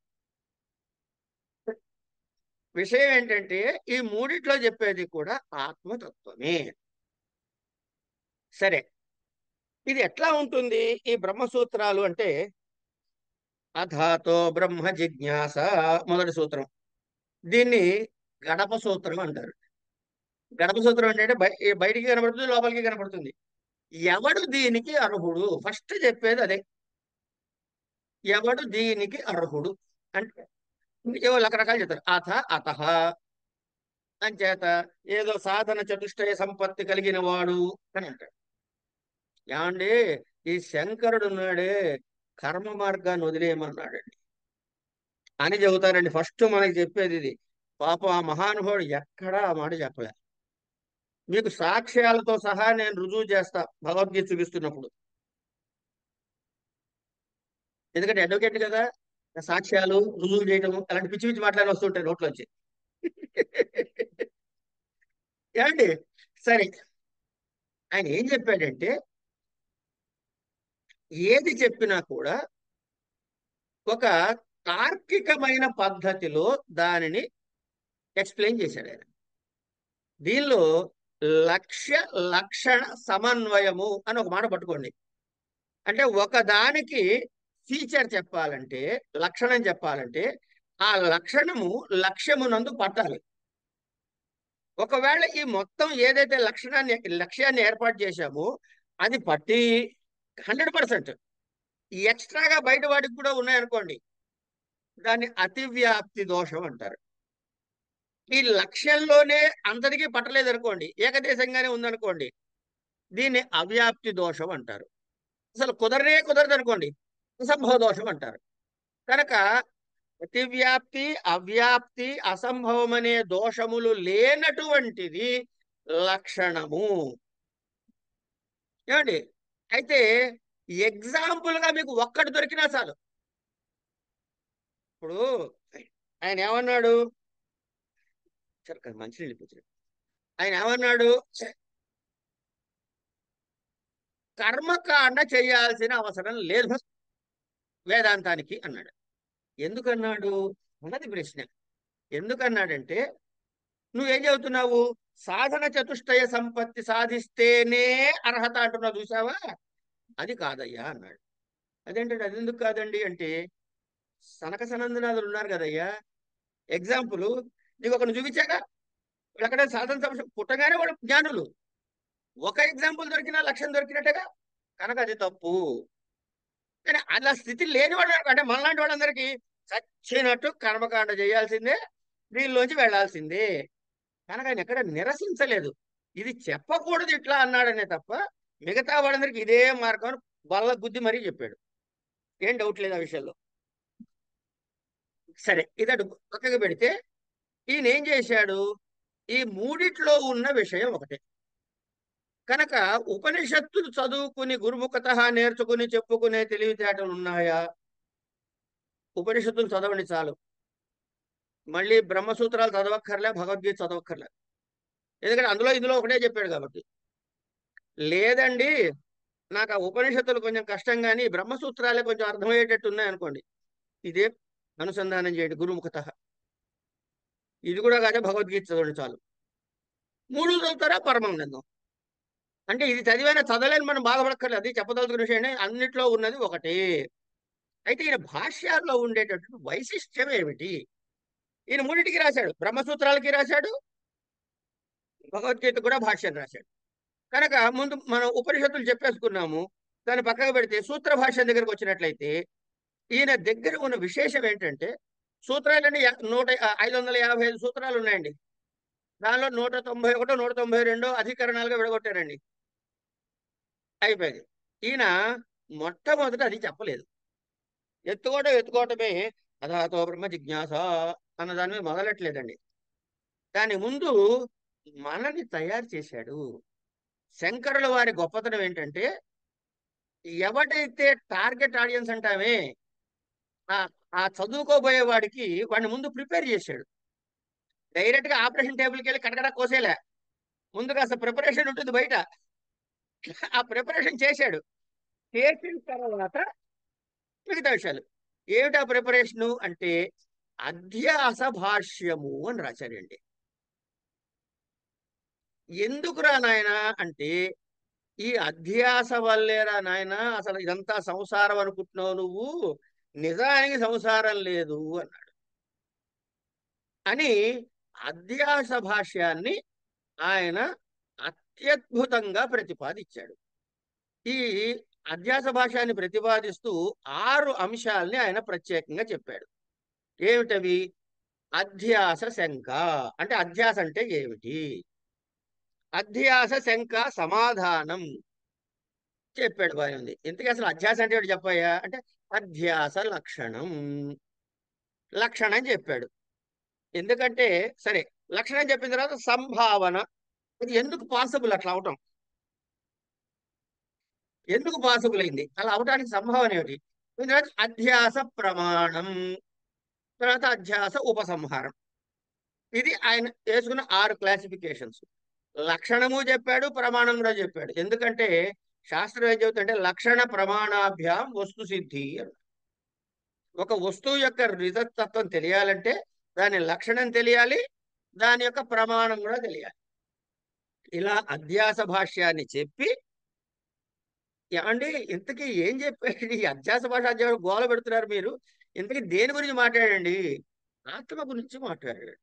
విషయం ఏంటంటే ఈ మూడిట్లో చెప్పేది కూడా ఆత్మతత్వమే. సరే, ఇది ఎట్లా ఉంటుంది ఈ బ్రహ్మసూత్రాలు అంటే? అథాతో బ్రహ్మ జిజ్ఞాస మొదటి సూత్రం. దీన్ని గడప సూత్రం అంటారు. గడప సూత్రం ఏంటంటే బయ బయటికి కనబడుతుంది, లోపలికి కనబడుతుంది. ఎవడు దీనికి అర్హుడు? ఫస్ట్ చెప్పేది అదే. ఎవడు దీనికి అర్హుడు అంటే ఏవో రకరకాలు చెప్తారు. అథ అతహ అంచేత ఏదో సాధన చతుష్టయ సంపత్తి కలిగిన వాడు అని అంటాడు. ఏమండి, ఈ శంకరుడు ఉన్నాడే కర్మ మార్గాన్ని వదిలేయమన్నాడండి అని చెబుతారండి. ఫస్ట్ మనకి చెప్పేది ఇది. పాపం ఆ మహానుభావుడు ఎక్కడా ఆ మాట చెప్పలే. మీకు సాక్ష్యాలతో సహా నేను రుజువు చేస్తా భగవద్గీత చూపిస్తున్నప్పుడు. ఎందుకంటే అడ్వకేట్ కదా, సాక్ష్యాలు రుజువు చేయటము అలాంటి పిచ్చి పిచ్చి మాట్లాడి వస్తుంటాయి నోట్లోంచి. ఏమండి, సరే, ఆయన ఏం చెప్పాడంటే ఏది చెప్పినా కూడా ఒక తార్కికమైన పద్ధతిలో దానిని ఎక్స్ప్లెయిన్ చేశాడు ఆయన. దీనిలో లక్ష్య లక్షణ సమన్వయము అని ఒక మాట పట్టుకోండి. అంటే ఒక దానికి ఫీచర్ చెప్పాలంటే, లక్షణం చెప్పాలంటే ఆ లక్షణము లక్ష్యమునందు పట్టాలి. ఒకవేళ ఈ మొత్తం ఏదైతే లక్షణాన్ని లక్ష్యాన్ని ఏర్పాటు చేశామో అది పట్టి హండ్రెడ్ పర్సెంట్ ఎక్స్ట్రాగా బయట వాడికి కూడా ఉన్నాయనుకోండి, దాన్ని అతివ్యాప్తి దోషం అంటారు. ఈ లక్ష్యంలోనే అందరికీ పట్టలేదు అనుకోండి, ఏకదేశంగానే ఉందనుకోండి, దీన్ని అవ్యాప్తి దోషం అంటారు. అసలు కుదరనే కుదరదు అనుకోండి, అసంభవ దోషం అంటారు. కనుక అతివ్యాప్తి, అవ్యాప్తి, అసంభవం అనే దోషములు లేనటువంటిది లక్షణము. ఏమండి, అయితే ఎగ్జాంపుల్ గా మీకు ఒక్కటి దొరికినా చాలు. ఇప్పుడు ఆయన ఏమన్నాడు? సరే, మంచి నీళ్ళు. ఆయన ఏమన్నాడు? కర్మకాండ చేయాల్సిన అవసరం లేదు వేదాంతానికి అన్నాడు. ఎందుకన్నాడు అన్నది ప్రశ్న. ఎందుకన్నాడంటే నువ్వేం చెబుతున్నావు? సాధన చతుష్టయ సంపత్తి సాధిస్తేనే అర్హత అంటున్నావు చూసావా? అది కాదయ్యా అన్నాడు. అదేంటంటే అది ఎందుకు కాదండి అంటే, సనక సనందనాథులు ఉన్నారు కదయ్యా. ఎగ్జాంపుల్ నీకు ఒకరిని చూపించాక అక్కడ సాధన సంపత్తి పుట్టగానే వాళ్ళు జ్ఞానులు. ఒక ఎగ్జాంపుల్ దొరికినా లక్ష్యం దొరికినట్టుగా. కనుక అది తప్పు. కానీ అలా స్థితి లేని వాడు అంటే మనలాంటి వాళ్ళందరికీ చచ్చినట్టు కర్మకాండ చేయాల్సిందే, దీనిలోంచి వెళ్లాల్సిందే. కనుక ఆయన ఎక్కడ నిరసించలేదు. ఇది చెప్పకూడదు ఇట్లా అన్నాడనే తప్ప మిగతా వాళ్ళందరికీ ఇదే మార్గం బల్ల గుద్ది మరీ చెప్పాడు. ఏం డౌట్ లేదు ఆ విషయంలో. సరే, ఇతడు పక్కకు పెడితే ఈయన ఏం చేశాడు? ఈ మూడిట్లో ఉన్న విషయం ఒకటే. కనుక ఉపనిషత్తులు చదువుకుని గురుముఖత నేర్చుకుని చెప్పుకునే తెలివితేటలు ఉన్నాయా? ఉపనిషత్తులు చదవండి చాలు. మళ్ళీ బ్రహ్మసూత్రాలు చదవక్కర్లే, భగవద్గీత చదవక్కర్లే. ఎందుకంటే అందులో ఇందులో ఒకటే చెప్పాడు కాబట్టి. లేదండి, నాకు ఆ ఉపనిషత్తులు కొంచెం కష్టం కానీ బ్రహ్మసూత్రాలే కొంచెం అర్థమయ్యేటట్టు ఉన్నాయనుకోండి, ఇదే అనుసంధానం చేయండి గురుముఖత. ఇది కూడా కాదే భగవద్గీత చదవండి చాలు. మూడు చదువుతారా పరమానందం. అంటే ఇది చదివైనా చదవలేని మనం బాధపడక్కర్లేదు. అది చెప్పదలుచుకున్న విషయం అన్నిట్లో ఉన్నది ఒకటే. అయితే ఈయన భాష్యాల్లో ఉండేటటువంటి వైశిష్ట్యం ఏమిటి? ఈయన మూడింటికి రాశాడు, బ్రహ్మసూత్రాలకి రాశాడు, భగవద్గీత కూడా భాష్యం రాశాడు. కనుక ముందు మనం ఉపనిషత్తులు చెప్పేసుకున్నాము. దాన్ని పక్కకు పెడితే సూత్ర భాష్యం దగ్గరకు వచ్చినట్లయితే ఈయన దగ్గర ఉన్న విశేషం ఏంటంటే, సూత్రాలన్నీ యా- నూట ఆ, ఐదు వందల యాభై ఐదు సూత్రాలు ఉన్నాయండి. దానిలో నూట తొంభై ఒకటో నూట తొంభై రెండో అధికరణాలుగా విడగొట్టారండి. అయిపోయింది. ఈయన మొట్టమొదట అది చెప్పలేదు. ఎత్తుకోవడం ఎత్తుకోవటమే అథాతో బ్రహ్మ జిజ్ఞాస అన్న దాని మీద మొదలెట్టలేదండి. దాని ముందు మనని తయారు చేశాడు. శంకరుల వారి గొప్పతనం ఏంటంటే, ఎవడైతే టార్గెట్ ఆడియన్స్ అంటామే, ఆ ఆ చదువుకోబోయే వాడికి వాడిని ముందు ప్రిపేర్ చేశాడు. డైరెక్ట్ గా ఆపరేషన్ టేబుల్కి వెళ్ళి కటకట కోసేలే. ముందుగా అసలు ప్రిపరేషన్ ఉంటుంది బయట. ఆ ప్రిపరేషన్ చేశాడు. చేసిన తర్వాత మిగతా విషయాలు. ఏమిటా ప్రిపరేషను అంటే అధ్యాస భాష్యము అని రాశాడండి. ఎందుకురా నాయన అంటే, ఈ అధ్యాస వల్లేరా నాయన అసలు ఇదంతా సంసారం అనుకుంటున్నావు నువ్వు, నిజానికి సంసారం లేదు అన్నాడు. అని అధ్యాస భాష్యాన్ని ఆయన అత్యద్భుతంగా ప్రతిపాదించాడు. ఈ అధ్యాస భాష్యాన్ని ప్రతిపాదిస్తూ ఆరు అంశాలని ఆయన ప్రత్యేకంగా చెప్పాడు. ఏమిటవి? అధ్యాస శంక అంటే అధ్యాస అంటే ఏమిటి, అధ్యాస శంక సమాధానం చెప్పాడు. బాగా ఉంది. ఇంతకీ అసలు అధ్యాస అంటే ఏమిటి చెప్పాయా అంటే, అధ్యాస లక్షణం. లక్షణం చెప్పాడు. ఎందుకంటే సరే, లక్షణం చెప్పిన తర్వాత సంభావన. ఇది ఎందుకు పాసిబుల్ అట్లా అవటం, ఎందుకు పాసిబుల్ అయింది అలా అవటానికి సంభావన ఏమిటి? దీని తర్వాత అధ్యాస ప్రమాణం, తర్వాత అధ్యాస ఉపసంహారం. ఇది ఆయన వేసుకున్న ఆరు క్లాసిఫికేషన్స్. లక్షణము చెప్పాడు, ప్రమాణం కూడా చెప్పాడు. ఎందుకంటే శాస్త్రం ఏం చెబుతుంటే లక్షణ ప్రమాణాభ్యాం వస్తు సిద్ధి అన్నాడు. ఒక వస్తువు యొక్క నిజతత్వం తెలియాలంటే దాని లక్షణం తెలియాలి, దాని యొక్క ప్రమాణం కూడా తెలియాలి. ఇలా అధ్యాస భాష్యాన్ని చెప్పి, ఏమండి ఇంతకీ ఏం చెప్పాడు ఈ అధ్యాస భాష అధ్యాయుడు గోల పెడుతున్నారు మీరు, ఇంతకీ దేని గురించి మాట్లాడండి? ఆత్మ గురించి మాట్లాడాడు.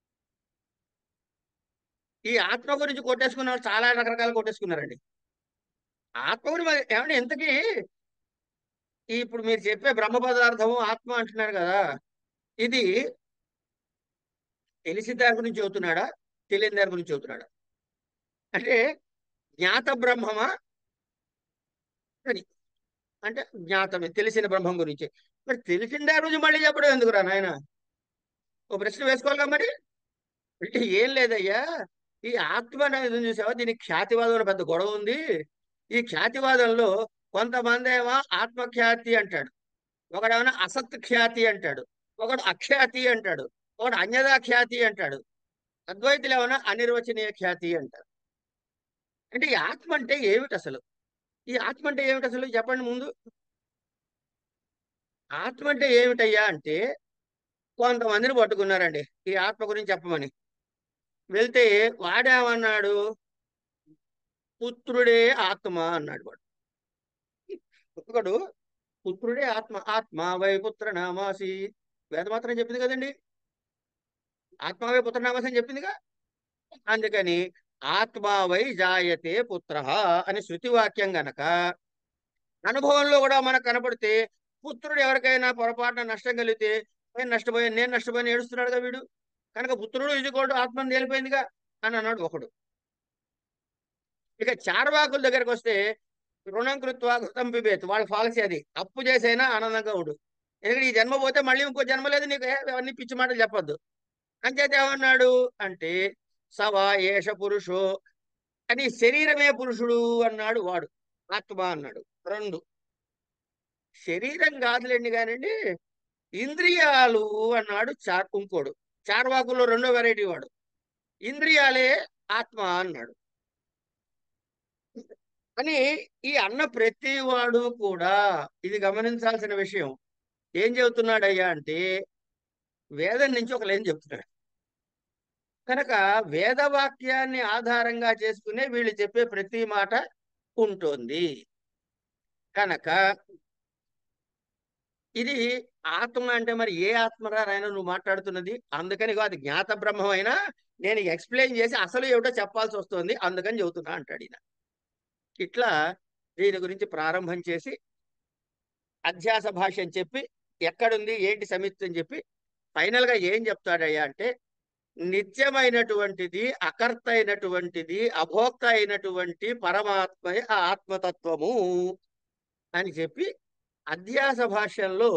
ఈ ఆత్మ గురించి కొట్టేసుకున్న వాళ్ళు చాలా రకరకాలు కొట్టేసుకున్నారండి. ఆత్మ గురించి మరి ఏమండి ఇంతకీ ఈ ఇప్పుడు మీరు చెప్పే బ్రహ్మ పదార్థము ఆత్మ అంటున్నారు కదా, ఇది తెలిసిన దాని గురించి చెబుతున్నాడా, తెలియని దాని గురించి చెబుతున్నాడా? అంటే జ్ఞాత బ్రహ్మమా అని, అంటే జ్ఞాతమే తెలిసిన బ్రహ్మం గురించి. మరి తెలిసిన దాని గురించి మళ్ళీ చెప్పడం ఎందుకురా నాయన? ఓ ప్రశ్న వేసుకోవాలిగా మరి. అంటే ఏం లేదయ్యా, ఈ ఆత్మ అనేది చూసావా, దీనికి ఖ్యాతివాదం అనే పెద్ద గొడవ ఉంది. ఈ ఖ్యాతివాదంలో కొంతమంది ఏమో ఆత్మఖ్యాతి అంటాడు, ఒకడేమన్నా అసత్ ఖ్యాతి అంటాడు, ఒకడు అఖ్యాతి అంటాడు, ఒకడు అన్యదా ఖ్యాతి అంటాడు, అద్వైతులు ఏమన్నా అనిర్వచనీయ ఖ్యాతి అంటారు. అంటే ఈ ఆత్మ అంటే ఏమిటి అసలు? ఈ ఆత్మ అంటే ఏమిటి అసలు చెప్పండి ముందు. ఆత్మ అంటే ఏమిటయ్యా అంటే, కొంతమందిని పట్టుకున్నారండి ఈ ఆత్మ గురించి చెప్పమని. వెళ్తే వాడేమన్నాడు, పుత్రుడే ఆత్మ అన్నాడు వాడు. ఒకడు పుత్రుడే ఆత్మ, ఆత్మ వై పుత్ర నామాసి, వేదమాత్రం చెప్పింది కదండి, ఆత్మ వై పుత్ర నామాసి అని చెప్పిందిగా. అందుకని ఆత్మ వై జాయతే పుత్ర అని శృతి వాక్యం గనక అనుభవంలో కూడా మనకు కనపడితే, పుత్రుడు ఎవరికైనా పొరపాటున నష్టం కలిగితే, నేను నష్టపోయాను నేను నష్టపోయాను ఏడుస్తున్నాడుగా వీడు, కనుక పుత్రుడు ఇదికోడు ఆత్మని తేలిపోయిందిగా అని అన్నాడు ఒకడు. ఇక చార్వాకుల దగ్గరకు వస్తే, రుణం కృత్వా ఘృతం పిబేత్, వాళ్ళ పాలసీ అది, అప్పు చేసైనా ఆనందంగా ఉండు, ఎందుకంటే ఈ జన్మ పోతే మళ్ళీ ఇంకో జన్మ లేదు నీకు, ఏ- అవన్నీ పిచ్చి మాటలు చెప్పొద్దు. అంచేత ఏమన్నాడు అంటే, సవా ఏష పురుషో అని శరీరమే పురుషుడు అన్నాడు వాడు, ఆత్మ అన్నాడు. రెండు శరీరం కాదులేండి కానండి, ఇంద్రియాలు అన్నాడు చార్ ఇంకోడు. చార్వాకుల్లో రెండో వెరైటీ వాడు, ఇంద్రియాలే ఆత్మ అన్నాడు. అని ఈ అన్న ప్రతి వాడు కూడా ఇది గమనించాల్సిన విషయం. ఏం చెబుతున్నాడయ్యా అంటే వేదం నుంచి ఒక లైన్ చెప్తున్నాడు. కనుక వేదవాక్యాన్ని ఆధారంగా చేసుకునే వీళ్ళు చెప్పే ప్రతి మాట ఉంటుంది. కనుక ఇది ఆత్మ అంటే మరి ఏ ఆత్మరా ఆయన నువ్వు మాట్లాడుతున్నది? అందుకని అది జ్ఞాత బ్రహ్మం అయినా నేను ఎక్స్ప్లెయిన్ చేసి అసలు ఏమిటో చెప్పాల్సి వస్తుంది, అందుకని చెబుతున్నా అంటాడు ఈయన. ఇట్లా దీని గురించి ప్రారంభం చేసి అధ్యాస భాష అని చెప్పి ఎక్కడుంది ఏంటి సమితి అని చెప్పి ఫైనల్ గా ఏం చెప్తాడయ్యా అంటే నిత్యమైనటువంటిది, అకర్త అయినటువంటిది, అభోక్త అయినటువంటి పరమాత్మయే ఆ ఆత్మతత్వము అని చెప్పి అధ్యాస భాష్యంలో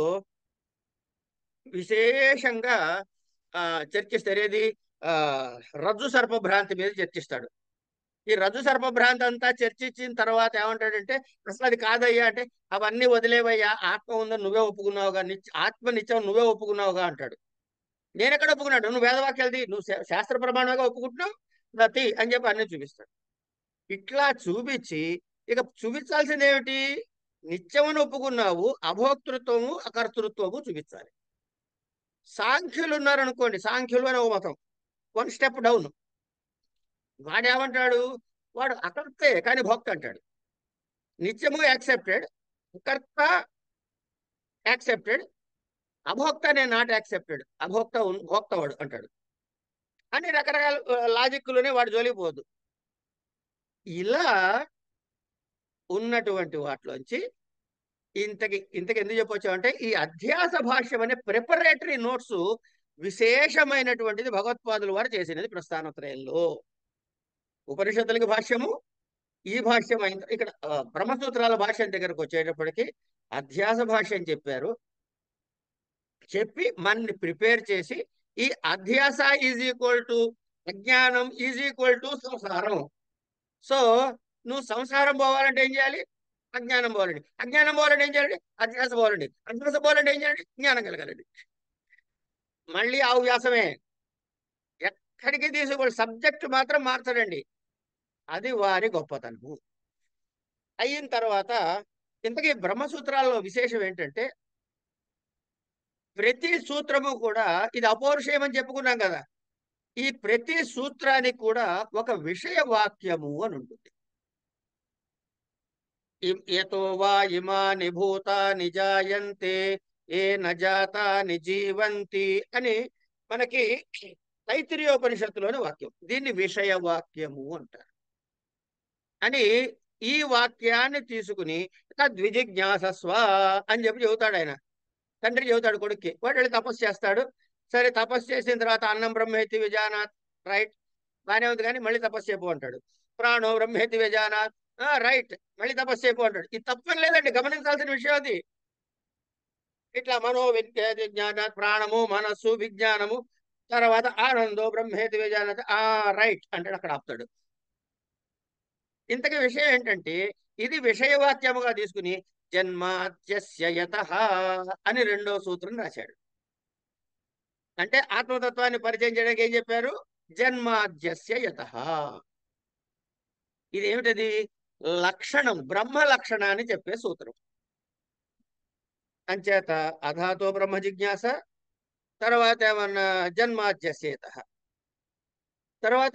విశేషంగా ఆ చర్చిస్తారు. ఏది ఆ రజ్జు సర్పభ్రాంతి మీద చర్చిస్తాడు. ఈ రజ్జు సర్పభ్రాంతి అంతా చర్చించిన తర్వాత ఏమంటాడంటే అసలు అది కాదయ్యా అంటే అవన్నీ వదిలేవయ్యా, ఆత్మ ఉందని నువ్వే ఒప్పుకున్నావుగా, నిత్య ఆత్మ నిత్యం నువ్వే ఒప్పుకున్నావుగా అంటాడు. నేను ఎక్కడ ఒప్పుకున్నాడు? నువ్వు వేదవాక్యాలది నువ్వు శాస్త్ర ప్రమాణంగా ఒప్పుకుంటున్నావు నతి అని చెప్పి అన్ని చూపిస్తాడు. ఇట్లా చూపించి ఇక చూపించాల్సింది ఏమిటి? నిత్యమని ఒప్పుకున్నావు, అభోక్తృత్వము అకర్తృత్వము చూపించాలి. సాంఖ్యులు ఉన్నారనుకోండి, సాంఖ్యులు అని ఒక మతం, వన్ స్టెప్ డౌన్. వాడేమంటాడు? వాడు అకర్తే కానీ భోక్త అంటాడు. నిత్యము యాక్సెప్టెడ్, అకర్త యాక్సెప్టెడ్, అభోక్త నేను నాట్ యాక్సెప్టెడ్, అభోక్త భోక్త వాడు అంటాడు. అని రకరకాల లాజిక్లోనే వాడు జోలికి పోదు. ఇలా ఉన్నటువంటి వాటిలోంచి ఇంతకి ఇంతకి ఎందుకు చెప్పొచ్చామంటే ఈ అధ్యాస భాష్యం అనే ప్రిపరేటరీ నోట్స్ విశేషమైనటువంటిది భగవత్పాదులు వారు చేసినది ప్రస్థానత్రయంలో. ఉపనిషత్తులకి భాష్యము, ఈ భాష్యం అయిన ఇక్కడ బ్రహ్మసూత్రాల భాష్యం దగ్గరకు వచ్చేటప్పటికి అధ్యాస భాష్యం చెప్పారు. చెప్పి మనని ప్రిపేర్ చేసి ఈ అధ్యాస ఈజ్ ఈక్వల్ టు అజ్ఞానం ఈజ్ ఈక్వల్ టు సంసారం. సో నువ్వు సంసారం పోవాలంటే ఏం చేయాలి? అజ్ఞానం పోవాలండి. అజ్ఞానం పోవాలంటే ఏం చేయాలండి? అధ్యాస పోవాలండి. అధ్యాస పోవాలంటే ఏం చేయాలండి? జ్ఞానం కలగాలండి. మళ్ళీ ఆ వ్యాసమే ఎక్కడికి తీసుకోవాలి, సబ్జెక్ట్ మాత్రం మార్చడండి. అది వారి గొప్పతనము. అయిన తర్వాత ఇంతకీ బ్రహ్మసూత్రాల్లో విశేషం ఏంటంటే ప్రతి సూత్రము కూడా ఇది అపౌరుషేయం అని చెప్పుకున్నాం కదా, ఈ ప్రతి సూత్రానికి కూడా ఒక విషయ వాక్యము అని ఉంటుంది. యతో వా ఇమాని భూతాని జాయంతే ఏ నజాతాని జీవంతి అని మనకి తైత్తిరీయోపనిషత్తులోని వాక్యం. దీన్ని విషయ వాక్యము అంటారు. అని ఈ వాక్యాన్ని తీసుకుని తద్విజిజ్ఞాసస్వ అని చెప్పి చెబుతాడు ఆయన. తండ్రి చెబుతాడు కొడుక్కి, వాడు వెళ్ళి తపస్సు చేస్తాడు. సరే తపస్సు చేసిన తర్వాత అన్నం బ్రహ్మేతి విజానాత్, రైట్, బానే ఉంది, కానీ మళ్ళీ తపస్సు చేయపు అంటాడు. ప్రాణో బ్రహ్మేతి విజానాత్, రైట్, మళ్ళీ తపస్సు చేయపు అంటాడు. ఇది తప్పని లేదండి, గమనించాల్సిన విషయం అది. ఇట్లా మనో విజ్ఞానాత్, ప్రాణము మనస్సు విజ్ఞానము, తర్వాత ఆనందో బ్రహ్మేతి విజానాత్, ఆ రైట్ అంటాడు, అక్కడ ఆపుతాడు. ఇంతకీ విషయం ఏంటంటే ఇది విషయవాక్యముగా తీసుకుని జన్మాద్యస్య యతః అని రెండో సూత్రం రాశాడు. అంటే ఆత్మతత్వాన్ని పరిచయం చేయడానికి ఏం చెప్పారు? జన్మాద్యస్య యతః. ఇదేమిటది? లక్షణం, బ్రహ్మ లక్షణాన్ని చెప్పే సూత్రం. అంచేత అధాతో బ్రహ్మ జిజ్ఞాస, తర్వాత ఏమన్నా జన్మాద్యస్య యతః, తర్వాత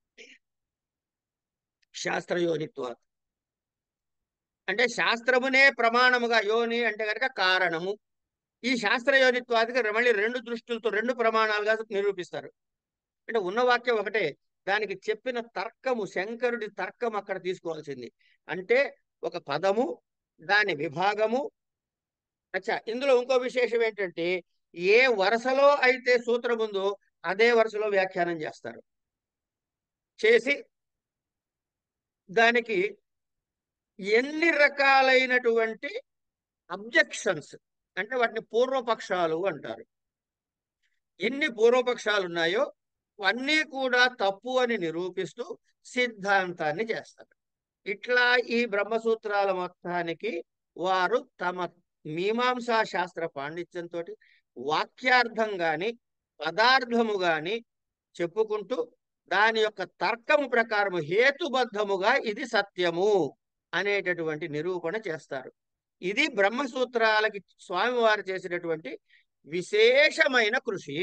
శాస్త్రయోనిత్వాత్, అంటే శాస్త్రమునే ప్రమాణముగా, యోని అంటే కనుక కారణము. ఈ శాస్త్రయోనిత్వాదికి మళ్ళీ రెండు దృష్టిలతో రెండు ప్రమాణాలుగా నిరూపిస్తారు. అంటే ఉన్న వాక్యం ఒకటే, దానికి చెప్పిన తర్కము, శంకరుడి తర్కం అక్కడ తీసుకోవాల్సింది. అంటే ఒక పదము, దాని విభాగము. అచ్చా, ఇందులో ఇంకో విశేషం ఏంటంటే ఏ వరుసలో అయితే సూత్రం ఉందో అదే వరుసలో వ్యాఖ్యానం చేస్తారు. చేసి దానికి ఎన్ని రకాలైనటువంటి అబ్జెక్షన్స్, అంటే వాటిని పూర్వపక్షాలు అంటారు. ఎన్ని పూర్వపక్షాలు ఉన్నాయో అన్నీ కూడా తప్పు అని నిరూపిస్తూ సిద్ధాంతాన్ని చేస్తారు. ఇట్లా ఈ బ్రహ్మసూత్రాల మొత్తానికి వారు తమ మీమాంసా శాస్త్ర పాండిత్యంతో వాక్యార్థం గాని పదార్థము గాని చెప్పుకుంటూ దాని యొక్క తర్కము ప్రకారము హేతుబద్ధముగా ఇది సత్యము అనేటటువంటి నిరూపణ చేస్తారు. ఇది బ్రహ్మసూత్రాలకి స్వామివారు చేసినటువంటి విశేషమైన కృషి.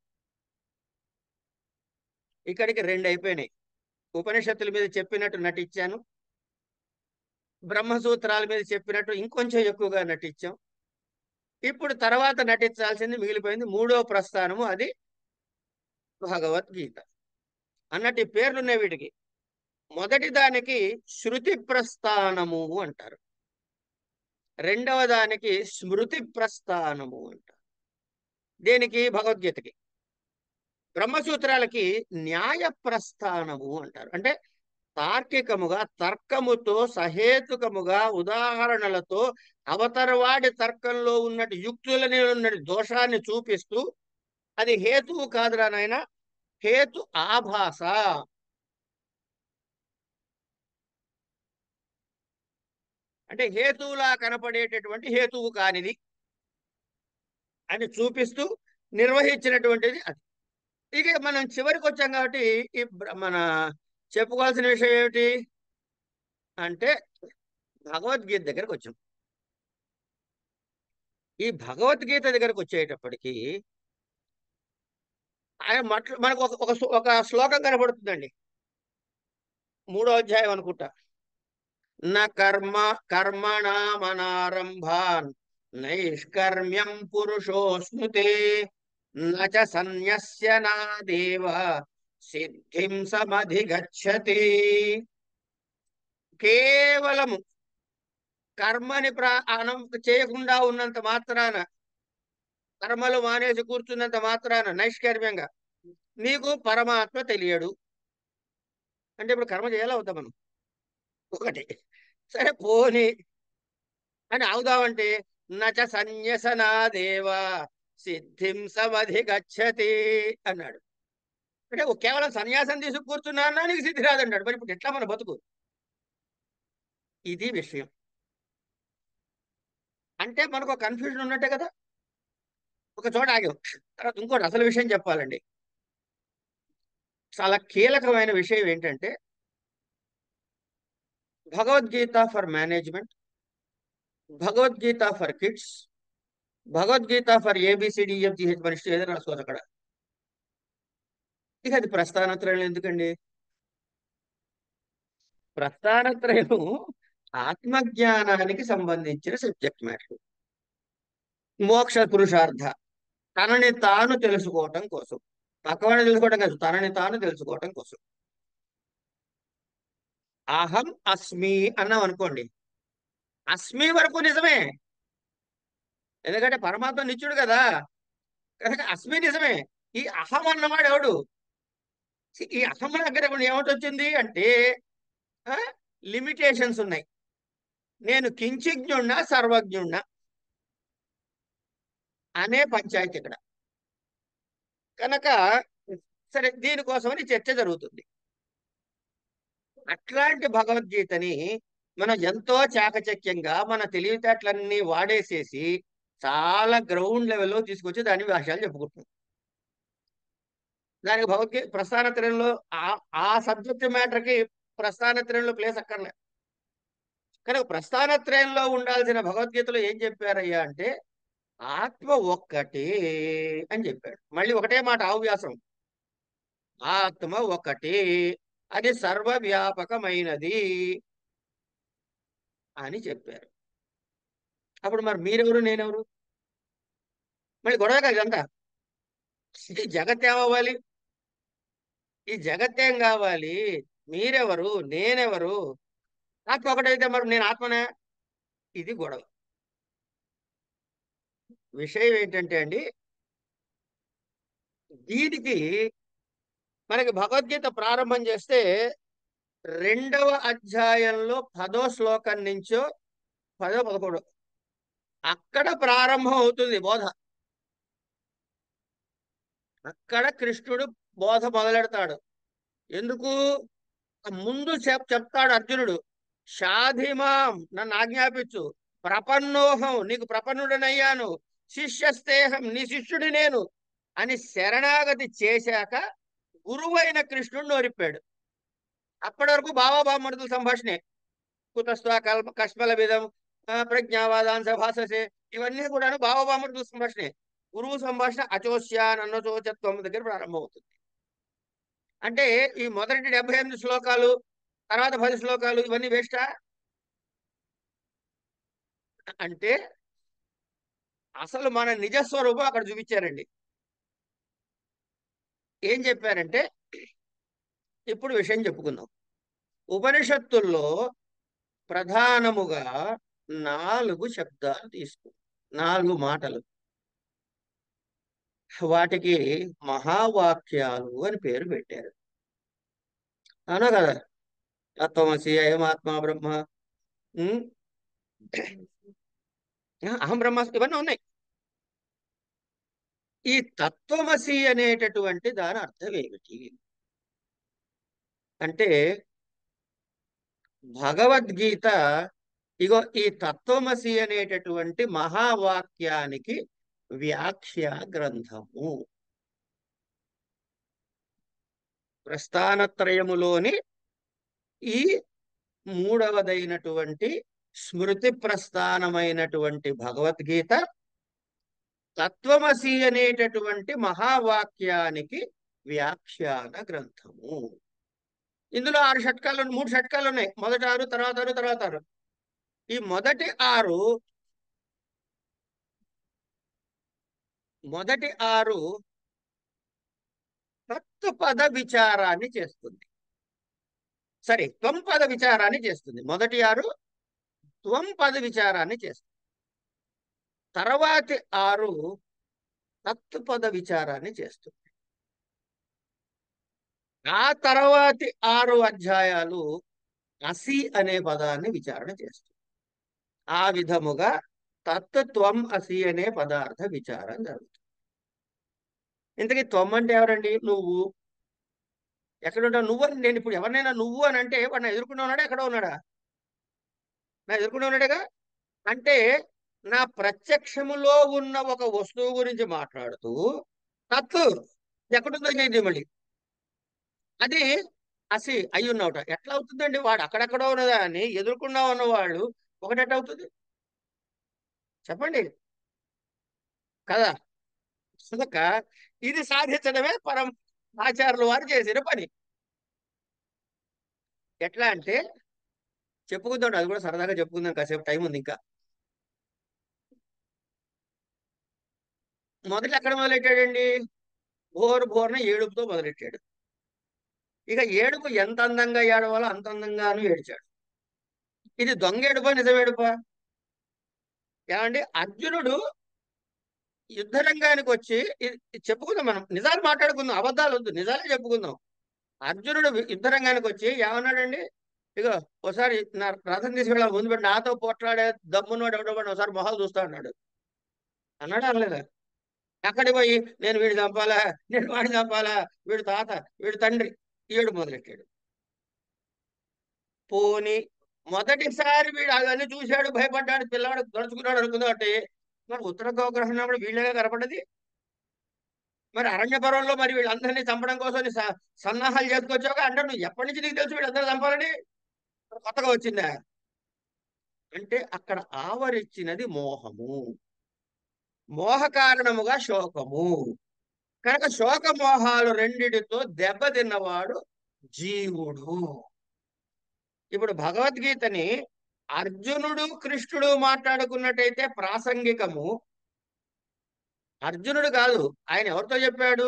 ఇక్కడికి రెండు అయిపోయినాయి. ఉపనిషత్తుల మీద చెప్పినట్టు నటించాను, బ్రహ్మసూత్రాల మీద చెప్పినట్టు ఇంకొంచెం ఎక్కువగా నటించాం. ఇప్పుడు తర్వాత నటించాల్సింది మిగిలిపోయింది మూడో ప్రస్థానము, అది భగవద్గీత. అన్నట్టు పేర్లున్నాయి వీటికి. మొదటి దానికి శృతి ప్రస్థానము అంటారు, రెండవ దానికి స్మృతి ప్రస్థానము అంటారు. దేనికి? భగవద్గీతకి. బ్రహ్మసూత్రాలకి న్యాయ ప్రస్థానము అంటారు. అంటే తార్కికముగా తర్కముతో సహేతుకముగా ఉదాహరణలతో అవతరవాడి తర్కంలో ఉన్నటి యుక్తులని ఉన్నటి దోషాన్ని చూపిస్తూ అది హేతువు కాదురా నాయన, హేతు ఆభాస, అంటే హేతువులా కనపడేటటువంటి హేతువు కానిది అని చూపిస్తూ నిర్వహించినటువంటిది అది. ఇక మనం చివరికి వచ్చాం కాబట్టి ఈ మన చెప్పుకోవాల్సిన విషయం ఏమిటి అంటే భగవద్గీత దగ్గరకు వచ్చాం. ఈ భగవద్గీత దగ్గరకు వచ్చేటప్పటికి ఆయన మట్ల మనకు ఒక ఒక ఒక శ్లోకం కనబడుతుందండి, మూడో అధ్యాయం అనుకుంటా. న కర్మ కర్మణామనారంభాన్ నైష్కర్మ్యం పురుషోస్నుతే నచ సన్యస్య నాదేవ సిద్ధిం సమధిగచ్చతి. కేవలము కర్మని ప్రాణం చేయకుండా ఉన్నంత మాత్రాన, కర్మలు మానేసి కూర్చున్నంత మాత్రాన నైష్కర్మ్యంగా నీకు పరమాత్మ తెలియడు. అంటే ఇప్పుడు కర్మ చేయాలా అవుతాం మనం? ఒకటి. సరే పోని అని అవుదామంటే నచ సన్యసనాదేవ సిద్ధిం సమధిగచ్చతి అన్నాడు. అంటే కేవలం సన్యాసం తీసుకు కూర్చున్నా నీకు సిద్ధి రాదన్నాడు. మరి ఇప్పుడు ఎట్లా మన బతుకు? ఇది విషయం. అంటే మనకు కన్ఫ్యూజన్ ఉన్నట్టే కదా. ఒక చోట ఆగాం. తర్వాత ఇంకోటి అసలు విషయం చెప్పాలండి. చాలా కీలకమైన విషయం ఏంటంటే Bhagavad Gita for management, Bhagavad Gita for kids, Bhagavad Gita for ABCDFGH మనిషి ఏదో రాసుకోదు అక్కడ. ఇక అది ప్రస్థానత్రయం ఎందుకండి? ప్రస్థానత్రయం ఆత్మజ్ఞానానికి సంబంధించిన సబ్జెక్ట్ మ్యాటర్. మోక్ష పురుషార్థ, తనని తాను తెలుసుకోవటం కోసం, పక్కవాడిని తెలుసుకోవటం కాదు, తనని తాను తెలుసుకోవటం కోసం. అహం అస్మి అన్నాం అనుకోండి, అస్మి వరకు నిజమే, ఎందుకంటే పరమాత్మ నిత్యుడు కదా, కనుక అస్మి నిజమే. ఈ అహం అన్నవాడు ఎవడు? ఈ అహం దగ్గర ఏమిటి వచ్చింది అంటే లిమిటేషన్స్ ఉన్నాయి. నేను కించిజ్ఞుణ్ణా సర్వజ్ఞుణ్ణా అనే పంచాయతీ ఇక్కడ. కనుక సరే, దీనికోసమని చర్చ జరుగుతుంది. అట్లాంటి భగవద్గీతని మనం ఎంతో చాకచక్యంగా మన తెలివితేటలన్నీ వాడేసేసి చాలా గ్రౌండ్ లెవెల్లో తీసుకొచ్చి దాని భాషలు చెప్పుకుంటున్నాం. దానికి భగవద్గీత ప్రస్థానత్రయంలో ఆ ఆ సబ్జెక్ట్ మ్యాటర్కి ప్రస్థానత్రయంలో ప్లేస్ అక్కర్లే. కనుక ప్రస్థానత్రయంలో ఉండాల్సిన భగవద్గీతలో ఏం చెప్పారయ్యా అంటే ఆత్మ ఒక్కటే అని చెప్పాడు. మళ్ళీ ఒకటే మాట ఆవ్యాసం, ఆత్మ ఒక్కటే, అది సర్వవ్యాపకమైనది అని చెప్పారు. అప్పుడు మరి మీరెవరు నేనెవరు? మళ్ళీ గొడవ కదా ఇదంతా. ఈ జగత్ ఏమవ్వాలి? ఈ జగత్తేం కావాలి? మీరెవరు, నేనెవరు? ఆత్మ ఒకటైతే మరి నేను ఆత్మనే? ఇది గొడవ. విషయం ఏంటంటే అండి, దీనికి మనకి భగవద్గీత ప్రారంభం చేస్తే రెండవ అధ్యాయంలో పదో శ్లోకం నుంచో పదో పదకొండు అక్కడ ప్రారంభం అవుతుంది బోధ. అక్కడ కృష్ణుడు బోధ మొదలెడతాడు. ఎందుకు? ముందు చెప్ చెప్తాడు అర్జునుడు, షాధిమాం నన్ను ఆజ్ఞాపించు, ప్రపన్నోహం నీకు ప్రపన్నుడనయ్యాను, శిష్యస్తేహం నీ శిష్యుడి నేను అని శరణాగతి చేశాక గురువైన కృష్ణుడు నోరిప్పాడు. అప్పటి వరకు బావాబామరుదుల సంభాషణే. కుతస్వ కల్ప కష్మల విధం ప్రజ్ఞావాదాన్ సభాససే ఇవన్నీ కూడాను బావబామరుదుల సంభాషణే. గురువు సంభాషణ అచోస్యాన్ అన్నచోచత్వం దగ్గర ప్రారంభమవుతుంది. అంటే ఈ మొదటి డెబ్బై ఎనిమిది శ్లోకాలు, తర్వాత పది శ్లోకాలు ఇవన్నీ వేస్టా? అంటే అసలు మన నిజస్వరూపం అక్కడ చూపించారండి. ఏం చెప్పారంటే, ఇప్పుడు విషయం చెప్పుకుందాం. ఉపనిషత్తుల్లో ప్రధానముగా నాలుగు శబ్దాలు తీసుకు నాలుగు మాటలు, వాటికి మహావాక్యాలు అని పేరు పెట్టారు. అవునా కదా? తత్వమసి, అయమాత్మ బ్రహ్మ, ఉమ్, అహం బ్రహ్మ, ఇవన్నీ ఉన్నాయి. ఈ తత్వమసి అనేటటువంటి దాని అర్థం ఏమిటి అంటే, భగవద్గీత ఇగో ఈ తత్వమసి అనేటటువంటి మహావాక్యానికి వ్యాఖ్య గ్రంథము. ప్రస్థానత్రయములోని ఈ మూడవదైనటువంటి స్మృతి ప్రస్థానమైనటువంటి భగవద్గీత తత్వమసి అనేటటువంటి మహావాక్యానికి వ్యాఖ్యాన గ్రంథము. ఇందులో ఆరు షట్కాలు, మూడు షట్కాలు ఉన్నాయి. మొదటి ఆరు, తర్వాత ఆరు, తర్వాత ఆరు. ఈ మొదటి ఆరు మొదటి ఆరు తత్వపద విచారాన్ని చేస్తుంది. సరే, త్వం పద విచారాన్ని చేస్తుంది. మొదటి ఆరు త్వం పద విచారాన్ని చేస్తుంది. తర్వాతి ఆరు తత్వపద విచారాన్ని చేస్తుంది. ఆ తర్వాతి ఆరు అధ్యాయాలు అసి అనే పదాన్ని విచారణ చేస్తుంది. ఆ విధముగా తత్వం అసి అనే పదార్థ విచారం జరుగుతుంది. ఇంతకీ త్వం అంటే ఎవరండి? నువ్వు. ఎక్కడుంటావు నువ్వు అని? నేను ఇప్పుడు ఎవరినైనా నువ్వు అని అంటే వాడు నా ఎదుర్కొన్నా ఉన్నాడా, ఎక్కడ ఉన్నాడా? నా ఎదుర్కొన్నా ఉన్నాడేగా. అంటే నా ప్రత్యక్షములో ఉన్న ఒక వస్తువు గురించి మాట్లాడుతూ తత్తు ఎక్కడుందో ఇది మళ్ళీ అది అసి అయి ఉన్నావుట. ఎట్లా అవుతుందండి? వాడు అక్కడెక్కడో ఉన్నదా అని ఎదుర్కొన్నా ఉన్నవాళ్ళు ఒకటెట్ అవుతుంది చెప్పండి కదా? కనుక ఇది సాధించడమే పరం ఆచార్యుల వారు చేసిన పని. ఎట్లా అంటే చెప్పుకుందాం, అది కూడా సరదాగా చెప్పుకుందాం, కాసేపు టైం ఉంది ఇంకా. మొదట ఎక్కడ మొదలెట్టాడండి? బోరు బోర్న ఏడుపుతో మొదలెట్టాడు. ఇక ఏడుపు ఎంత అందంగా ఏడవాలో అంత అందంగాను ఏడిచాడు. ఇది దొంగ ఏడుపా, నిజం ఏడుపా? ఏమండి, అర్జునుడు యుద్ధరంగానికి వచ్చి చెప్పుకుందాం, మనం నిజాలు మాట్లాడుకుందాం, అబద్ధాలు వద్దు, నిజాలే చెప్పుకుందాం. అర్జునుడు యుద్ధరంగానికి వచ్చి ఏమన్నాడండి? ఇగో ఒకసారి నా రథం తీసుకెళ్ళా, ముందు పెట్టి నాతో పోట్లాడే దమ్మున్నవాడు ఎవడో ఒకసారి మొహాలు చూస్తా అన్నాడు. అన్నాడా అనలేదా? అక్కడికి పోయి నేను వీడు చంపాలా, నేను వాడిని చంపాలా, వీడు తాత, వీడు తండ్రి, ఏడు మొదలెట్టాడు. పోని మొదటిసారి వీడు అవన్నీ చూశాడు, భయపడ్డాడు, పిల్లవాడు దడుచుకున్నాడు అనుకుందా అంటే మరి ఉత్తర గోగ్రహణం వీళ్ళగా కనపడ్డది. మరి అరణ్య పర్వంలో మరి వీళ్ళందరినీ చంపడం కోసం సన్నాహాలు చేసుకొచ్చాక అంటే నువ్వు ఎప్పటి నుంచి నీకు తెలుసు వీళ్ళందరూ చంపాలని? కొత్తగా వచ్చిందా? అంటే అక్కడ ఆవరించినది మోహము, మోహ కారణముగా శోకము. కనుక శోకమోహాలు రెండిటితో దెబ్బతిన్నవాడు జీవుడు. ఇప్పుడు భగవద్గీతని అర్జునుడు కృష్ణుడు మాట్లాడుకున్నట్టయితే ప్రాసంగికము. అర్జునుడు కాదు, ఆయన ఎవరితో చెప్పాడు?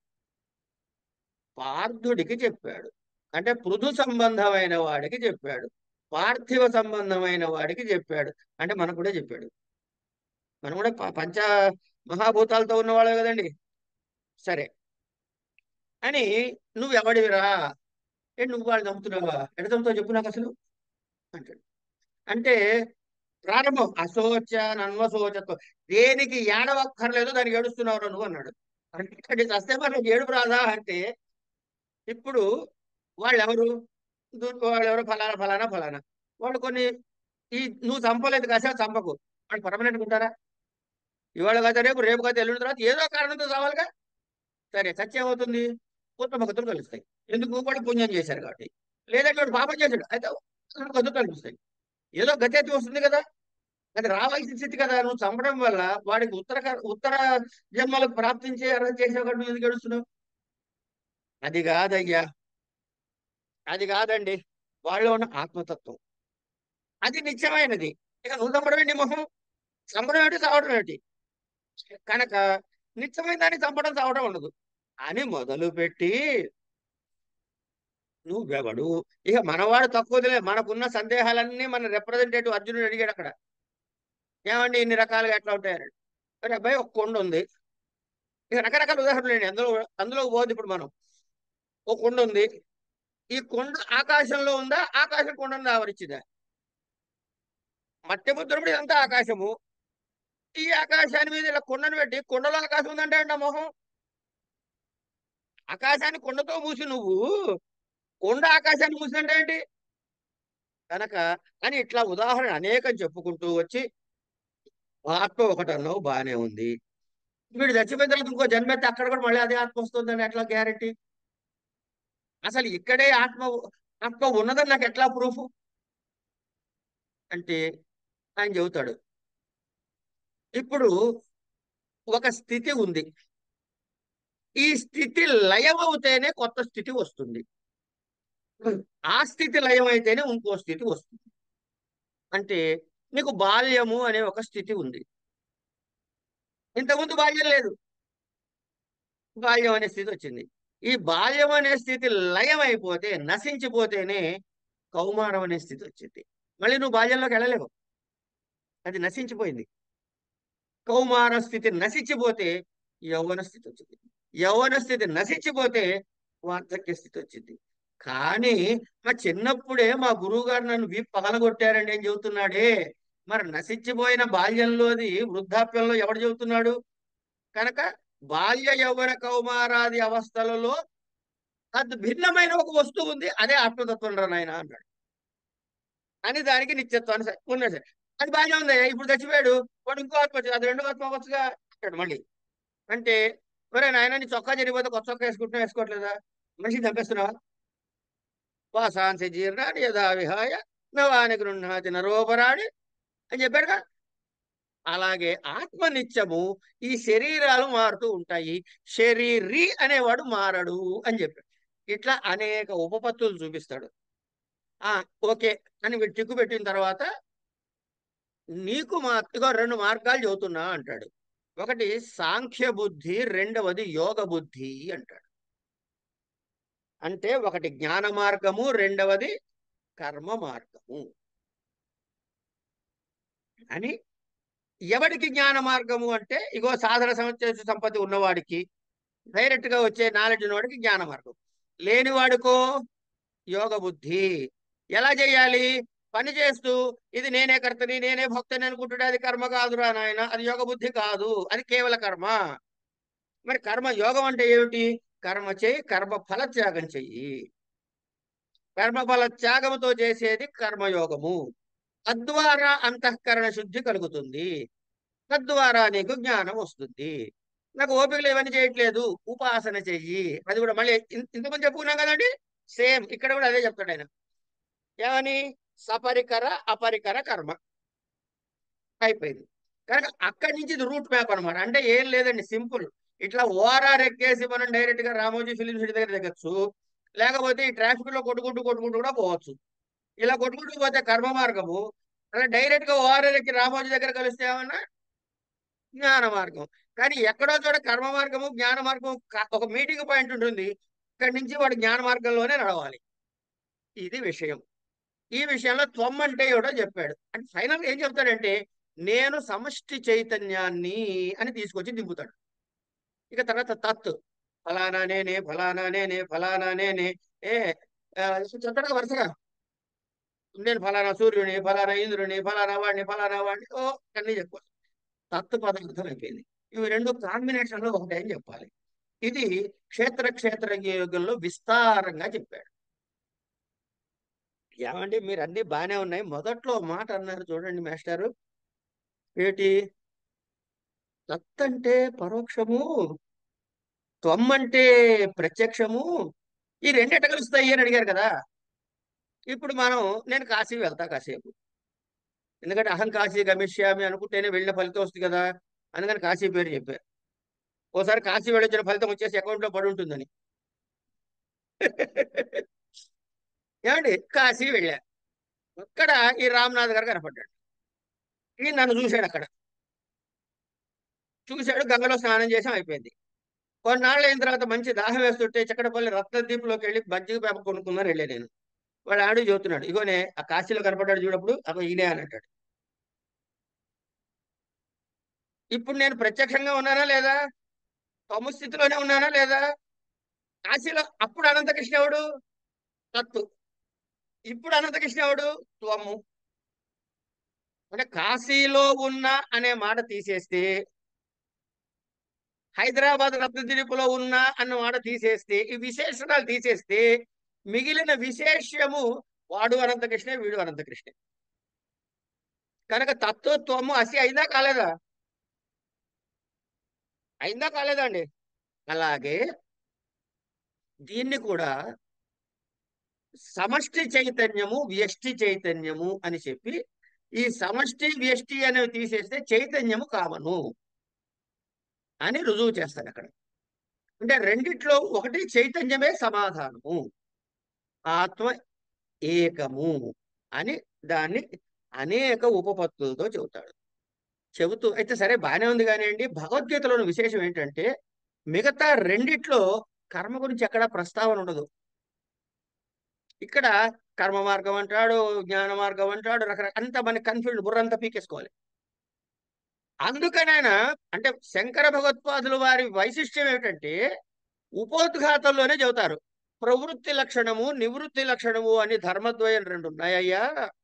పార్థుడికి చెప్పాడు. అంటే పృథు సంబంధమైన వాడికి చెప్పాడు, పార్థివ సంబంధమైన వాడికి చెప్పాడు. అంటే మనకు కూడా చెప్పాడు. మనం కూడా పంచ మహాభూతాలతో ఉన్నవాళ్ళే కదండి. సరే అని నువ్వు ఎవడివిరా? ఏ నువ్వు వాళ్ళు చంపుతున్నావా? ఎడ చంపుతావు చెప్పు నాకు అసలు అంటాడు. అంటే ప్రారంభం అశోచ నన్వశోచత్వం, దేనికి ఏడవక్కర్లేదో దానికి ఏడుస్తున్నావు నువ్వు అన్నాడు. అంటే చస్తే మనకి ఏడుపు రాదా అంటే, ఇప్పుడు వాళ్ళెవరు? దు- వాళ్ళెవరు ఫలానా ఫలానా ఫలానా వాళ్ళు కొన్ని ఈ నువ్వు చంపలేదు కాసేపు చంపకు, వాళ్ళు పర్మనెంట్ ఉంటారా? ఇవాళ కాదు రేపు, రేపు కాదు ఎల్లుండి తర్వాత ఏదో కారణంతో చావాలిగా. సరే చచ్చి ఏమవుతుంది? కొత్త మొక్కతులు కలుస్తాయి. ఎందుకు? వాడు పుణ్యం చేశారు కాబట్టి. లేదంటే వాడు పాపం చేశాడు అయితే గతులు కలుస్తాయి. ఏదో గతి అయితే వస్తుంది కదా. అది రావాల్సిన స్థితి కదా. నువ్వు చంపడం వల్ల వాడికి ఉత్తర ఉత్తర జన్మలకు ప్రాప్తించే అర్హత చేసావు కాబట్టి నువ్వు ఎందుకు గడుస్తున్నావు? అది కాదయ్యా, అది కాదండి. వాళ్ళలో ఉన్న ఆత్మతత్వం అది నిత్యమైనది. ఇక నువ్వు చంపడం ఏంటి మొహం? చంపడం ఏంటి, చావడం ఏంటి? కనుక నిత్యమైన దాన్ని చంపడం చావడం ఉండదు అని మొదలు పెట్టి నువ్వెవడు? ఇక మనవాడు తక్కువదిలే, మనకున్న సందేహాలన్నీ మన రిప్రజెంటేటివ్ అర్జునుడు అడిగాడు అక్కడ. ఏమండి ఇన్ని రకాలుగా ఎట్లా ఉంటాయని. అరే అబ్బాయి ఒక కొండ ఉంది. ఇక రకరకాల ఉదాహరణలు అండి అందులో, అందులో పోదు ఇప్పుడు మనం. ఒక కొండ ఉంది. ఈ కొండ ఆకాశంలో ఉందా, ఆకాశం కొండను ఆవరించిందా? మట్టి ముద్రప్పుడు ఇదంతా ఆకాశము. ఈ ఆకాశాన్ని మీద ఇలా కొండను పెట్టి కొండలో ఆకాశం ఉందంటే అంట మొహం. ఆకాశాన్ని కొండతో మూసి నువ్వు కొండ ఆకాశాన్ని మూసిందంటే ఏంటి? కనుక అని ఇట్లా ఉదాహరణ అనేకం చెప్పుకుంటూ వచ్చి ఆత్మ ఒకటి అన్నావు బాగానే ఉంది. వీడు చచ్చిపోయిన తర్వాత ఇంకో జన్మెత్తి అక్కడ కూడా మళ్ళీ అదే ఆత్మ వస్తుందని ఎట్లా గ్యారెంటీ? అసలు ఇక్కడే ఆత్మ ఆత్మ ఉన్నదని నాకు ఎట్లా ప్రూఫ్ అంటే ఆయన చెబుతాడు. ఇప్పుడు ఒక స్థితి ఉంది. ఈ స్థితి లయం అవుతేనే కొత్త స్థితి వస్తుంది. ఆ స్థితి లయం అయితేనే ఇంకో స్థితి వస్తుంది. అంటే నీకు బాల్యము అనే ఒక స్థితి ఉంది. ఇంతకుముందు బాల్యం లేదు, బాల్యం అనే స్థితి వచ్చింది. ఈ బాల్యం అనే స్థితి లయం అయిపోతే, నశించిపోతేనే కౌమారం అనే స్థితి వచ్చింది. మళ్ళీ నువ్వు బాల్యంలోకి వెళ్ళలేవు, అది నశించిపోయింది. కౌమార స్థితి నశించిపోతే యౌవన స్థితి వచ్చింది. యౌవన స్థితి నశించిపోతే వార్ధక్య స్థితి వచ్చింది. కానీ మా చిన్నప్పుడే మా గురువు గారు నన్ను వీపు పగలగొట్టారండి అని చెబుతున్నాడే, మరి నశించిపోయిన బాల్యంలోది వృద్ధాప్యంలో ఎవడు చెబుతున్నాడు? కనుక బాల్య యౌవన కౌమారాది అవస్థలలో అది భిన్నమైన ఒక వస్తువు ఉంది, అదే ఆత్మతత్వం రా నాయన అన్నాడు. అని దానికి నిత్యత్వాన్ని స- ఉన్నాడు సార్. అది బాగానే ఉంది. ఇప్పుడు చచ్చిపోయాడు, వాడు ఇంకో ఆత్మ వచ్చింది, అది రెండో ఆత్మ వచ్చుగా అంటాడు మళ్ళీ. అంటే ఒరే నాయన నీ చొక్కా జరిగిపోతే కొత్త చొక్కా వేసుకుంటున్నా వేసుకోవట్లేదా? మనిషిని చంపేస్తున్నావా? వాసాంసి జీర్ణాన్ని యథా విహాయ నవాని గృహాతి నరోపరాణి అని చెప్పాడుగా. అలాగే ఆత్మ నిత్యము, ఈ శరీరాలు మారుతూ ఉంటాయి, శరీరి అనేవాడు మారడు అని చెప్పాడు. ఇట్లా అనేక ఉపపత్తులు చూపిస్తాడు. ఆ ఓకే అని వీడు టిక్కు పెట్టిన తర్వాత నీకు మా ఇగో రెండు మార్గాలు చెబుతున్నా అంటాడు. ఒకటి సాంఖ్య బుద్ధి, రెండవది యోగ బుద్ధి అంటాడు. అంటే ఒకటి జ్ఞాన మార్గము, రెండవది కర్మ మార్గము అని. ఎవడికి జ్ఞాన మార్గము అంటే ఇగో సాధన సమస్య సంపత్తి ఉన్నవాడికి, డైరెక్ట్ గా వచ్చే నాలెడ్జ్ ఉన్నవాడికి జ్ఞాన మార్గం. లేనివాడికో యోగ బుద్ధి. ఎలా చేయాలి? పని చేస్తూ ఇది నేనే కర్తని నేనే భక్తని అనుకుంటుంటే అది కర్మ కాదురా నాయన, అది యోగ బుద్ధి కాదు, అది కేవల కర్మ. మరి కర్మ యోగం అంటే ఏమిటి? కర్మ చెయ్యి, కర్మ ఫల త్యాగం చెయ్యి. కర్మఫల త్యాగముతో చేసేది కర్మయోగము. తద్వారా అంతఃకరణ శుద్ధి కలుగుతుంది. తద్వారా నీకు జ్ఞానం వస్తుంది. నాకు ఓపికలు ఇవన్నీ చేయట్లేదు, ఉపాసన చెయ్యి. అది కూడా మళ్ళీ ఇన్- ఇంతకుముందు చెప్పుకున్నాం కదండి. సేమ్ ఇక్కడ కూడా అదే చెప్తాడు ఆయన. ఏమని? సపరికర అపరికర కర్మ అయిపోయింది. కనుక అక్కడి నుంచి ఇది రూట్ మ్యాప్ అనమాట. అంటే ఏం లేదండి, సింపుల్. ఇట్లా ఓఆర్ఆర్ ఎక్కేసి మనం డైరెక్ట్ గా రామోజీ ఫిలిం సిటీ దగ్గర దిగచ్చు, లేకపోతే ఈ ట్రాఫిక్ లో కొట్టుకుంటూ కొట్టుకుంటూ కూడా పోవచ్చు. ఇలా కొట్టుకుంటూ పోతే కర్మ మార్గము, అలా డైరెక్ట్ గా ఓఆర్ఆర్ ఎక్కి రామోజీ దగ్గర కలిస్తే ఏమన్నా జ్ఞాన మార్గం. కానీ ఎక్కడో చోట కర్మ మార్గము జ్ఞాన మార్గం క- ఒక మీటింగ్ పాయింట్ ఉంటుంది. ఇక్కడి నుంచి వాడు జ్ఞాన మార్గంలోనే నడవాలి. ఇది విషయం. ఈ విషయంలో త్వం అంటే ఏమిటో చెప్పాడు. అంటే ఫైనల్ ఏం చెప్తాడంటే నేను సమష్టి చైతన్యాన్ని అని తీసుకొచ్చి దింపుతాడు. ఇక తర్వాత తత్, ఫలానా నేనే ఫలానా నేనే ఫలానా నేనే. ఏ ఆ, చెప్పాడు వరుసగా. నేను ఫలానా సూర్యుని, ఫలానా ఇంద్రుని, ఫలానా వాడిని, ఫలానా వాడిని, ఓ అన్నీ చెప్పాలి. తత్తు పదార్థం అయిపోయింది. ఇవి రెండు కాంబినేషన్ లో ఒకటే అని చెప్పాలి. ఇది క్షేత్ర క్షేత్రజ్ఞ యోగంలో విస్తారంగా చెప్పాడు. ఏమండి మీరు అన్ని బాగానే ఉన్నాయి, మొదట్లో మాట అన్నారు చూడండి మాస్టారు, ఏటి తత్ అంటే పరోక్షము, త్వం అంటే ప్రత్యక్షము, ఈ రెండు ఎట్ట కలుస్తాయి అని అడిగారు కదా. ఇప్పుడు మనం నేను కాశీ వెళ్తా కాసేపు, ఎందుకంటే అహం కాశీ గమిష్యామి అనుకుంటేనే వెళ్ళిన ఫలితం వస్తుంది కదా, అందుకని కాశీ పేరు చెప్పారు. ఓసారి కాశీ వెళ్ళొచ్చిన ఫలితం వచ్చేసి అకౌంట్లో పడి ఉంటుందని. ఏమండి కాశీ వెళ్ళా, అక్కడ ఈ రామ్నాథ్ గారు కనపడ్డాడు. ఈ నన్ను చూశాడు, అక్కడ చూశాడు, గంగలో స్నానం చేసాం, అయిపోయింది. కొన్నాళ్ళు అయిన తర్వాత మంచి దాహం వేస్తుంటే చక్కడపల్లి రత్నదీప్లోకి వెళ్ళి మజ్జిగ పేప కొనుక్కుందని వెళ్ళా నేను. వాడు ఆడు చెబుతున్నాడు, ఇగోనే ఆ కాశీలో కనపడ్డాడు చూడప్పుడు అప్పుడు ఈయనే అని అంటాడు. ఇప్పుడు నేను ప్రత్యక్షంగా ఉన్నానా లేదా, తమ స్థితిలోనే ఉన్నానా లేదా? కాశీలో అప్పుడు అనంతకృష్ణ ఎవడు? తత్తు. ఇప్పుడు అనంతకృష్ణ ఎవడు? త్వము. అంటే కాశీలో ఉన్న అనే మాట తీసేస్తే, హైదరాబాద్ రత్నదిరిపులో ఉన్న అన్న మాట తీసేస్తే, ఈ విశేషణాలు తీసేస్తే మిగిలిన విశేషము వాడు అనంతకృష్ణ, వీడు అనంతకృష్ణ. కనుక తత్వత్వము అసి అయిందా కాలేదా? అయిందా కాలేదా అండి? అలాగే దీన్ని కూడా సమష్టి చైతన్యము, వ్యష్టి చైతన్యము అని చెప్పి, ఈ సమష్టి వ్యష్టి అనేవి తీసేస్తే చైతన్యము కామను అని రుజువు చేస్తాడు అక్కడ. అంటే రెండిట్లో ఒకటి చైతన్యమే సమాధానము, ఆత్మ ఏకము అని దాన్ని అనేక ఉపపత్తులతో చెబుతాడు. చెబుతూ అయితే సరే బాగానే ఉంది కానివ్వండి, భగవద్గీతలోని విశేషం ఏంటంటే మిగతా రెండిట్లో కర్మ గురించి ఎక్కడా ప్రస్తావన ఉండదు. ఇక్కడ కర్మ మార్గం అంటాడు, జ్ఞాన మార్గం అంటాడు, రకరకాల అంత మనకి కన్ఫ్యూజన్, బుర్రంతా పీకేసుకోవాలి. అందుకనైనా అంటే శంకర భగవత్పాదుల వారి వైశిష్ట్యం ఏమిటంటే ఉపోద్ఘాతంలోనే చెబుతారు, ప్రవృత్తి లక్షణము నివృత్తి లక్షణము అని ధర్మద్వయం రెండు ఉన్నాయ్యా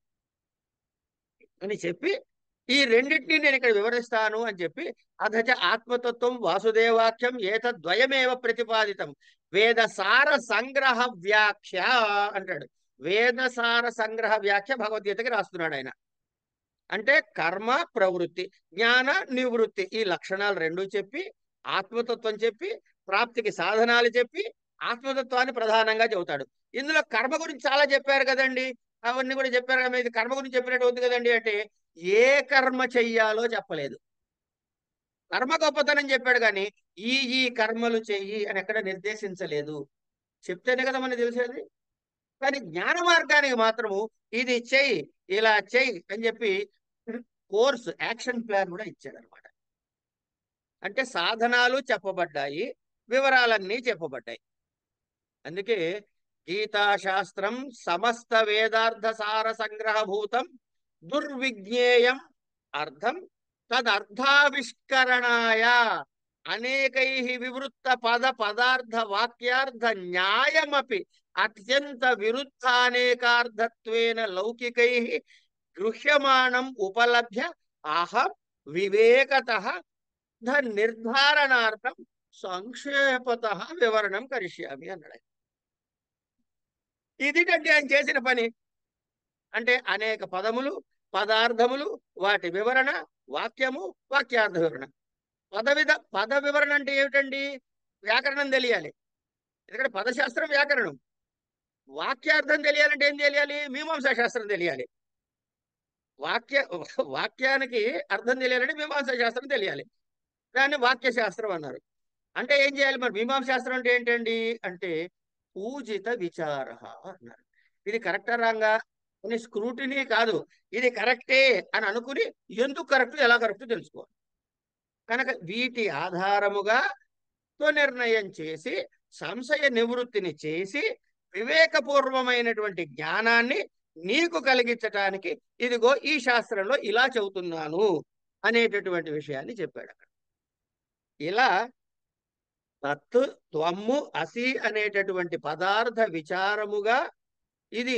అని చెప్పి, ఈ రెండింటినీ నేను ఇక్కడ వివరిస్తాను అని చెప్పి, అథచ ఆత్మతత్వం వాసుదేవాఖ్యం ఏతద్వయమేవ ప్రతిపాదితం వేద సార సంగ్రహ వ్యాఖ్య అంటాడు. వేద సార సంగ్రహ వ్యాఖ్య భగవద్గీతకి రాస్తున్నాడు ఆయన. అంటే కర్మ ప్రవృత్తి, జ్ఞాన నివృత్తి, ఈ లక్షణాలు రెండు చెప్పి, ఆత్మతత్వం చెప్పి, ప్రాప్తికి సాధనాలు చెప్పి, ఆత్మతత్వాన్ని ప్రధానంగా చెబుతాడు. ఇందులో కర్మ గురించి చాలా చెప్పారు కదండి, అవన్నీ కూడా చెప్పారు కదా, ఇది కర్మ గురించి చెప్పినట్టు అవుతుంది కదండి అంటే ఏ కర్మ చెయ్యాలో చెప్పలేదు. కర్మ గొప్పతనం చెప్పాడు కానీ ఈ ఈ కర్మలు చెయ్యి అని ఎక్కడ నిర్దేశించలేదు. చెప్తేనే కదా మనకు తెలిసేది. కానీ జ్ఞాన మార్గానికి మాత్రము ఇది చెయ్యి, ఇలా చెయ్యి అని చెప్పి కోర్స్, యాక్షన్ ప్లాన్ కూడా ఇచ్చాడు అనమాట. అంటే సాధనాలు చెప్పబడ్డాయి, వివరాలన్నీ చెప్పబడ్డాయి. అందుకే గీతాశాస్త్రం సమస్త వేదార్థ సార సంగ్రహభూతం దుర్విజ్ఞేయం అర్థం తదర్థావిష్కరణాయ అనేకై వివృత్త పద పదార్థ వాక్యార్థ న్యాయమపి అత్యంత విరుద్ధానేకార్థత్వేన లౌకికై గృహ్యమాణం ఉపలభ్య అహం వివేకతః నిర్ధారణార్థం సంక్షేపత వివరణం కరిష్యామి అన్నాడు. ఇదిటంటే ఆయన చేసిన పని. అంటే అనేక పదములు, పదార్థములు, వాటి వివరణ, వాక్యము, వాక్యార్థ వివరణ. పద విధ పద వివరణ అంటే ఏమిటండి? వ్యాకరణం తెలియాలి, ఎందుకంటే పదశాస్త్రం వ్యాకరణం. వాక్యార్థం తెలియాలంటే ఏం తెలియాలి? మీమాంసా శాస్త్రం తెలియాలి. వాక్య వాక్యానికి అర్థం తెలియాలంటే మీమాంసా శాస్త్రం తెలియాలి, దాన్ని వాక్య శాస్త్రం అన్నారు. అంటే ఏం చేయాలి మరి? మీమాంసా శాస్త్రం అంటే ఏంటండి అంటే పూజిత విచార అన్నారు. ఇది కరెక్టా రాంగా అని స్క్రూటినీ కాదు, ఇది కరెక్టే అని అనుకుని ఎందుకు కరెక్ట్, ఎలా కరెక్ట్ తెలుసుకోవాలి. కనుక వీటి ఆధారముగా నిర్ణయం చేసి సంశయ నివృత్తిని చేసి వివేకపూర్వమైనటువంటి జ్ఞానాన్ని నీకు కలిగించటానికి ఇదిగో ఈ శాస్త్రంలో ఇలా చెబుతున్నాను అనేటటువంటి విషయాన్ని చెప్పాడు అక్కడ. ఇలా తత్ త్వమ్ము అసి అనేటటువంటి పదార్థ విచారముగా ఇది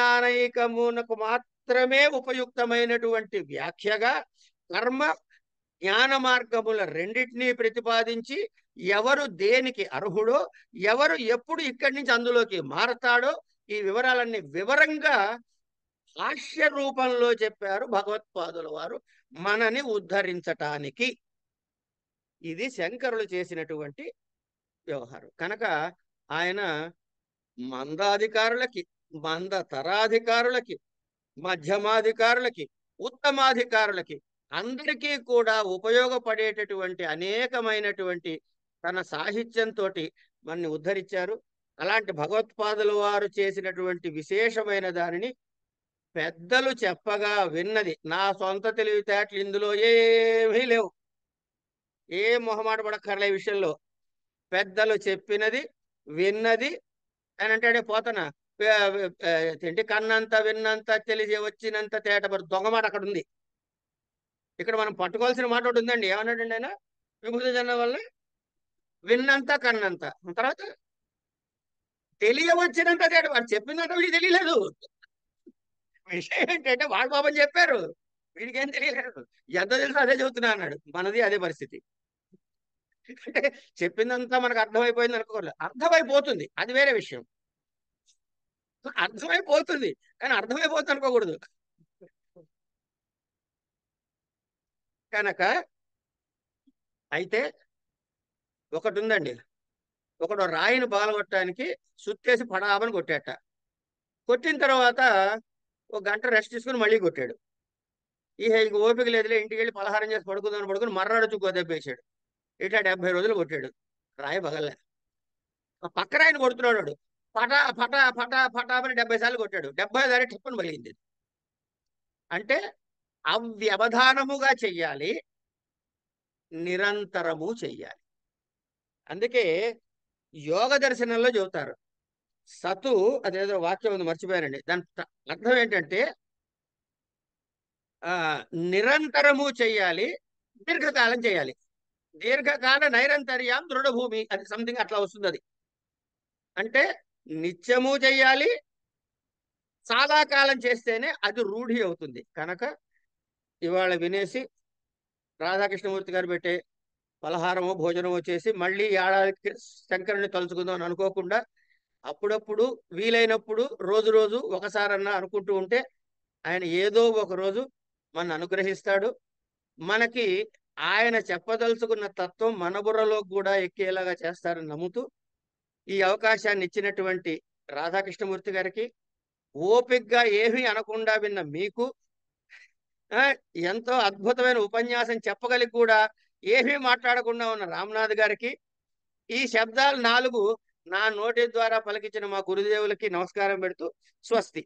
ఆత్మజ్ఞానైకమునకు మాత్రమే ఉపయుక్తమైనటువంటి వ్యాఖ్యగా, కర్మ జ్ఞాన మార్గముల రెండింటినీ ప్రతిపాదించి ఎవరు దేనికి అర్హుడో, ఎవరు ఎప్పుడు ఇక్కడి నుంచి అందులోకి మారతాడో ఈ వివరాలన్నీ వివరంగా భాష్య రూపంలో చెప్పారు భగవత్పాదుల వారు మనని ఉద్ధరించటానికి. ఇది శంకరులు చేసినటువంటి వ్యవహారం. కనుక ఆయన మందాధికారులకి, మంద తరాధికారులకి, మధ్యమాధికారులకి, ఉత్తమాధికారులకి అందరికీ కూడా ఉపయోగపడేటటువంటి అనేకమైనటువంటి తన సాహిత్యంతో మనని ఉద్ధరించారు. అలాంటి భగవత్పాదుల వారు చేసినటువంటి విశేషమైన దానిని పెద్దలు చెప్పగా విన్నది. నా సొంత తెలివితేటలు ఇందులో ఏమీ లేవు. ఏ మొహమాట పడక్కర్లే ఈ విషయంలో. పెద్దలు చెప్పినది విన్నది అని అంటాడే పోతన ఏంటి, కన్నంత విన్నంత తెలిసి వచ్చినంత తేట దొంగ మాట అక్కడ ఉంది. ఇక్కడ మనం పట్టుకోవాల్సిన మాట ఒకటి ఉందండి. ఏమన్నాడండి ఆయన విభూతి జనం వల్ల? విన్నంత కన్నంత, తర్వాత తెలియవచ్చినంత తేట. వాడు చెప్పిందంత వీడికి తెలియలేదు. విషయం ఏంటంటే వాడు పాపం చెప్పారు, వీడికేం తెలియలేదు. ఎంత తెలుసు అదే చెబుతున్నా అన్నాడు. మనది అదే పరిస్థితి. అంటే చెప్పిందంతా మనకు అర్థమైపోయింది అనుకోలేదు, అర్థమైపోతుంది, అది వేరే విషయం. అర్థమైపోతుంది కానీ అర్థమైపోతుంది అనుకోకూడదు. కనుక అయితే ఒకటి ఉందండి. ఒకడు రాయిని బాలగొట్టడానికి సుత్తేసి పడాబని కొట్టాట. కొట్టిన తర్వాత ఒక గంట రెస్ట్ తీసుకుని మళ్ళీ కొట్టాడు. ఈ ఇంక ఓపిక లేదులే, ఇంటికి వెళ్ళి పలహారం చేసి పడుకుందామని పడుకుని మర్నాడు చుక్కో దెబ్బేశాడు. ఇట్లా డెబ్బై రోజులు కొట్టాడు, రాయి పగలే. ఆ పక్క రాయిని కొడుతున్నాడు వాడు. పటా పటా పటా పటా అని డెబ్బై సార్లు కొట్టాడు. డెబ్బై దారి టిప్పని పగిలింది. అంటే అవ్యవధానముగా చెయ్యాలి, నిరంతరము చెయ్యాలి. అందుకే యోగ దర్శనంలో చెబుతారు సతు, అదేదో వాక్యం ఉంది మర్చిపోయానండి, దాని అర్థం ఏంటంటే ఆ నిరంతరము చెయ్యాలి, దీర్ఘకాలం చేయాలి. దీర్ఘకాల నైరంతర్యం దృఢభూమి, అది సంథింగ్ అట్లా వస్తుంది. అది అంటే నిత్యము చెయ్యాలి, చాలా కాలం చేస్తేనే అది రూఢి అవుతుంది. కనుక ఇవాళ వినేసి రాధాకృష్ణమూర్తి గారు పెట్టే పలహారము భోజనము చేసి మళ్ళీ ఏడాదికి శంకరుని తలుచుకుందాం అని అనుకోకుండా అప్పుడప్పుడు వీలైనప్పుడు రోజు రోజు ఒకసారన్నా అనుకుంటూ ఉంటే ఆయన ఏదో ఒక రోజు మన అనుగ్రహిస్తాడు. మనకి ఆయన చెప్పదలుచుకున్న తత్వం మన బుర్రలో కూడా ఎక్కేలాగా చేస్తారని నమ్ముతూ ఈ అవకాశాన్ని ఇచ్చినటువంటి రాధాకృష్ణమూర్తి గారికి, ఓపిగ్గా ఏమీ అనకుండా విన్న మీకు, ఎంతో అద్భుతమైన ఉపన్యాసం చెప్పగలిగి కూడా ఏమీ మాట్లాడకుండా ఉన్న రామనాథ్ గారికి, ఈ శబ్దాలు నాలుగు నా నోటి ద్వారా పలికించిన మా గురుదేవులకి నమస్కారం పెడుతూ స్వస్తి.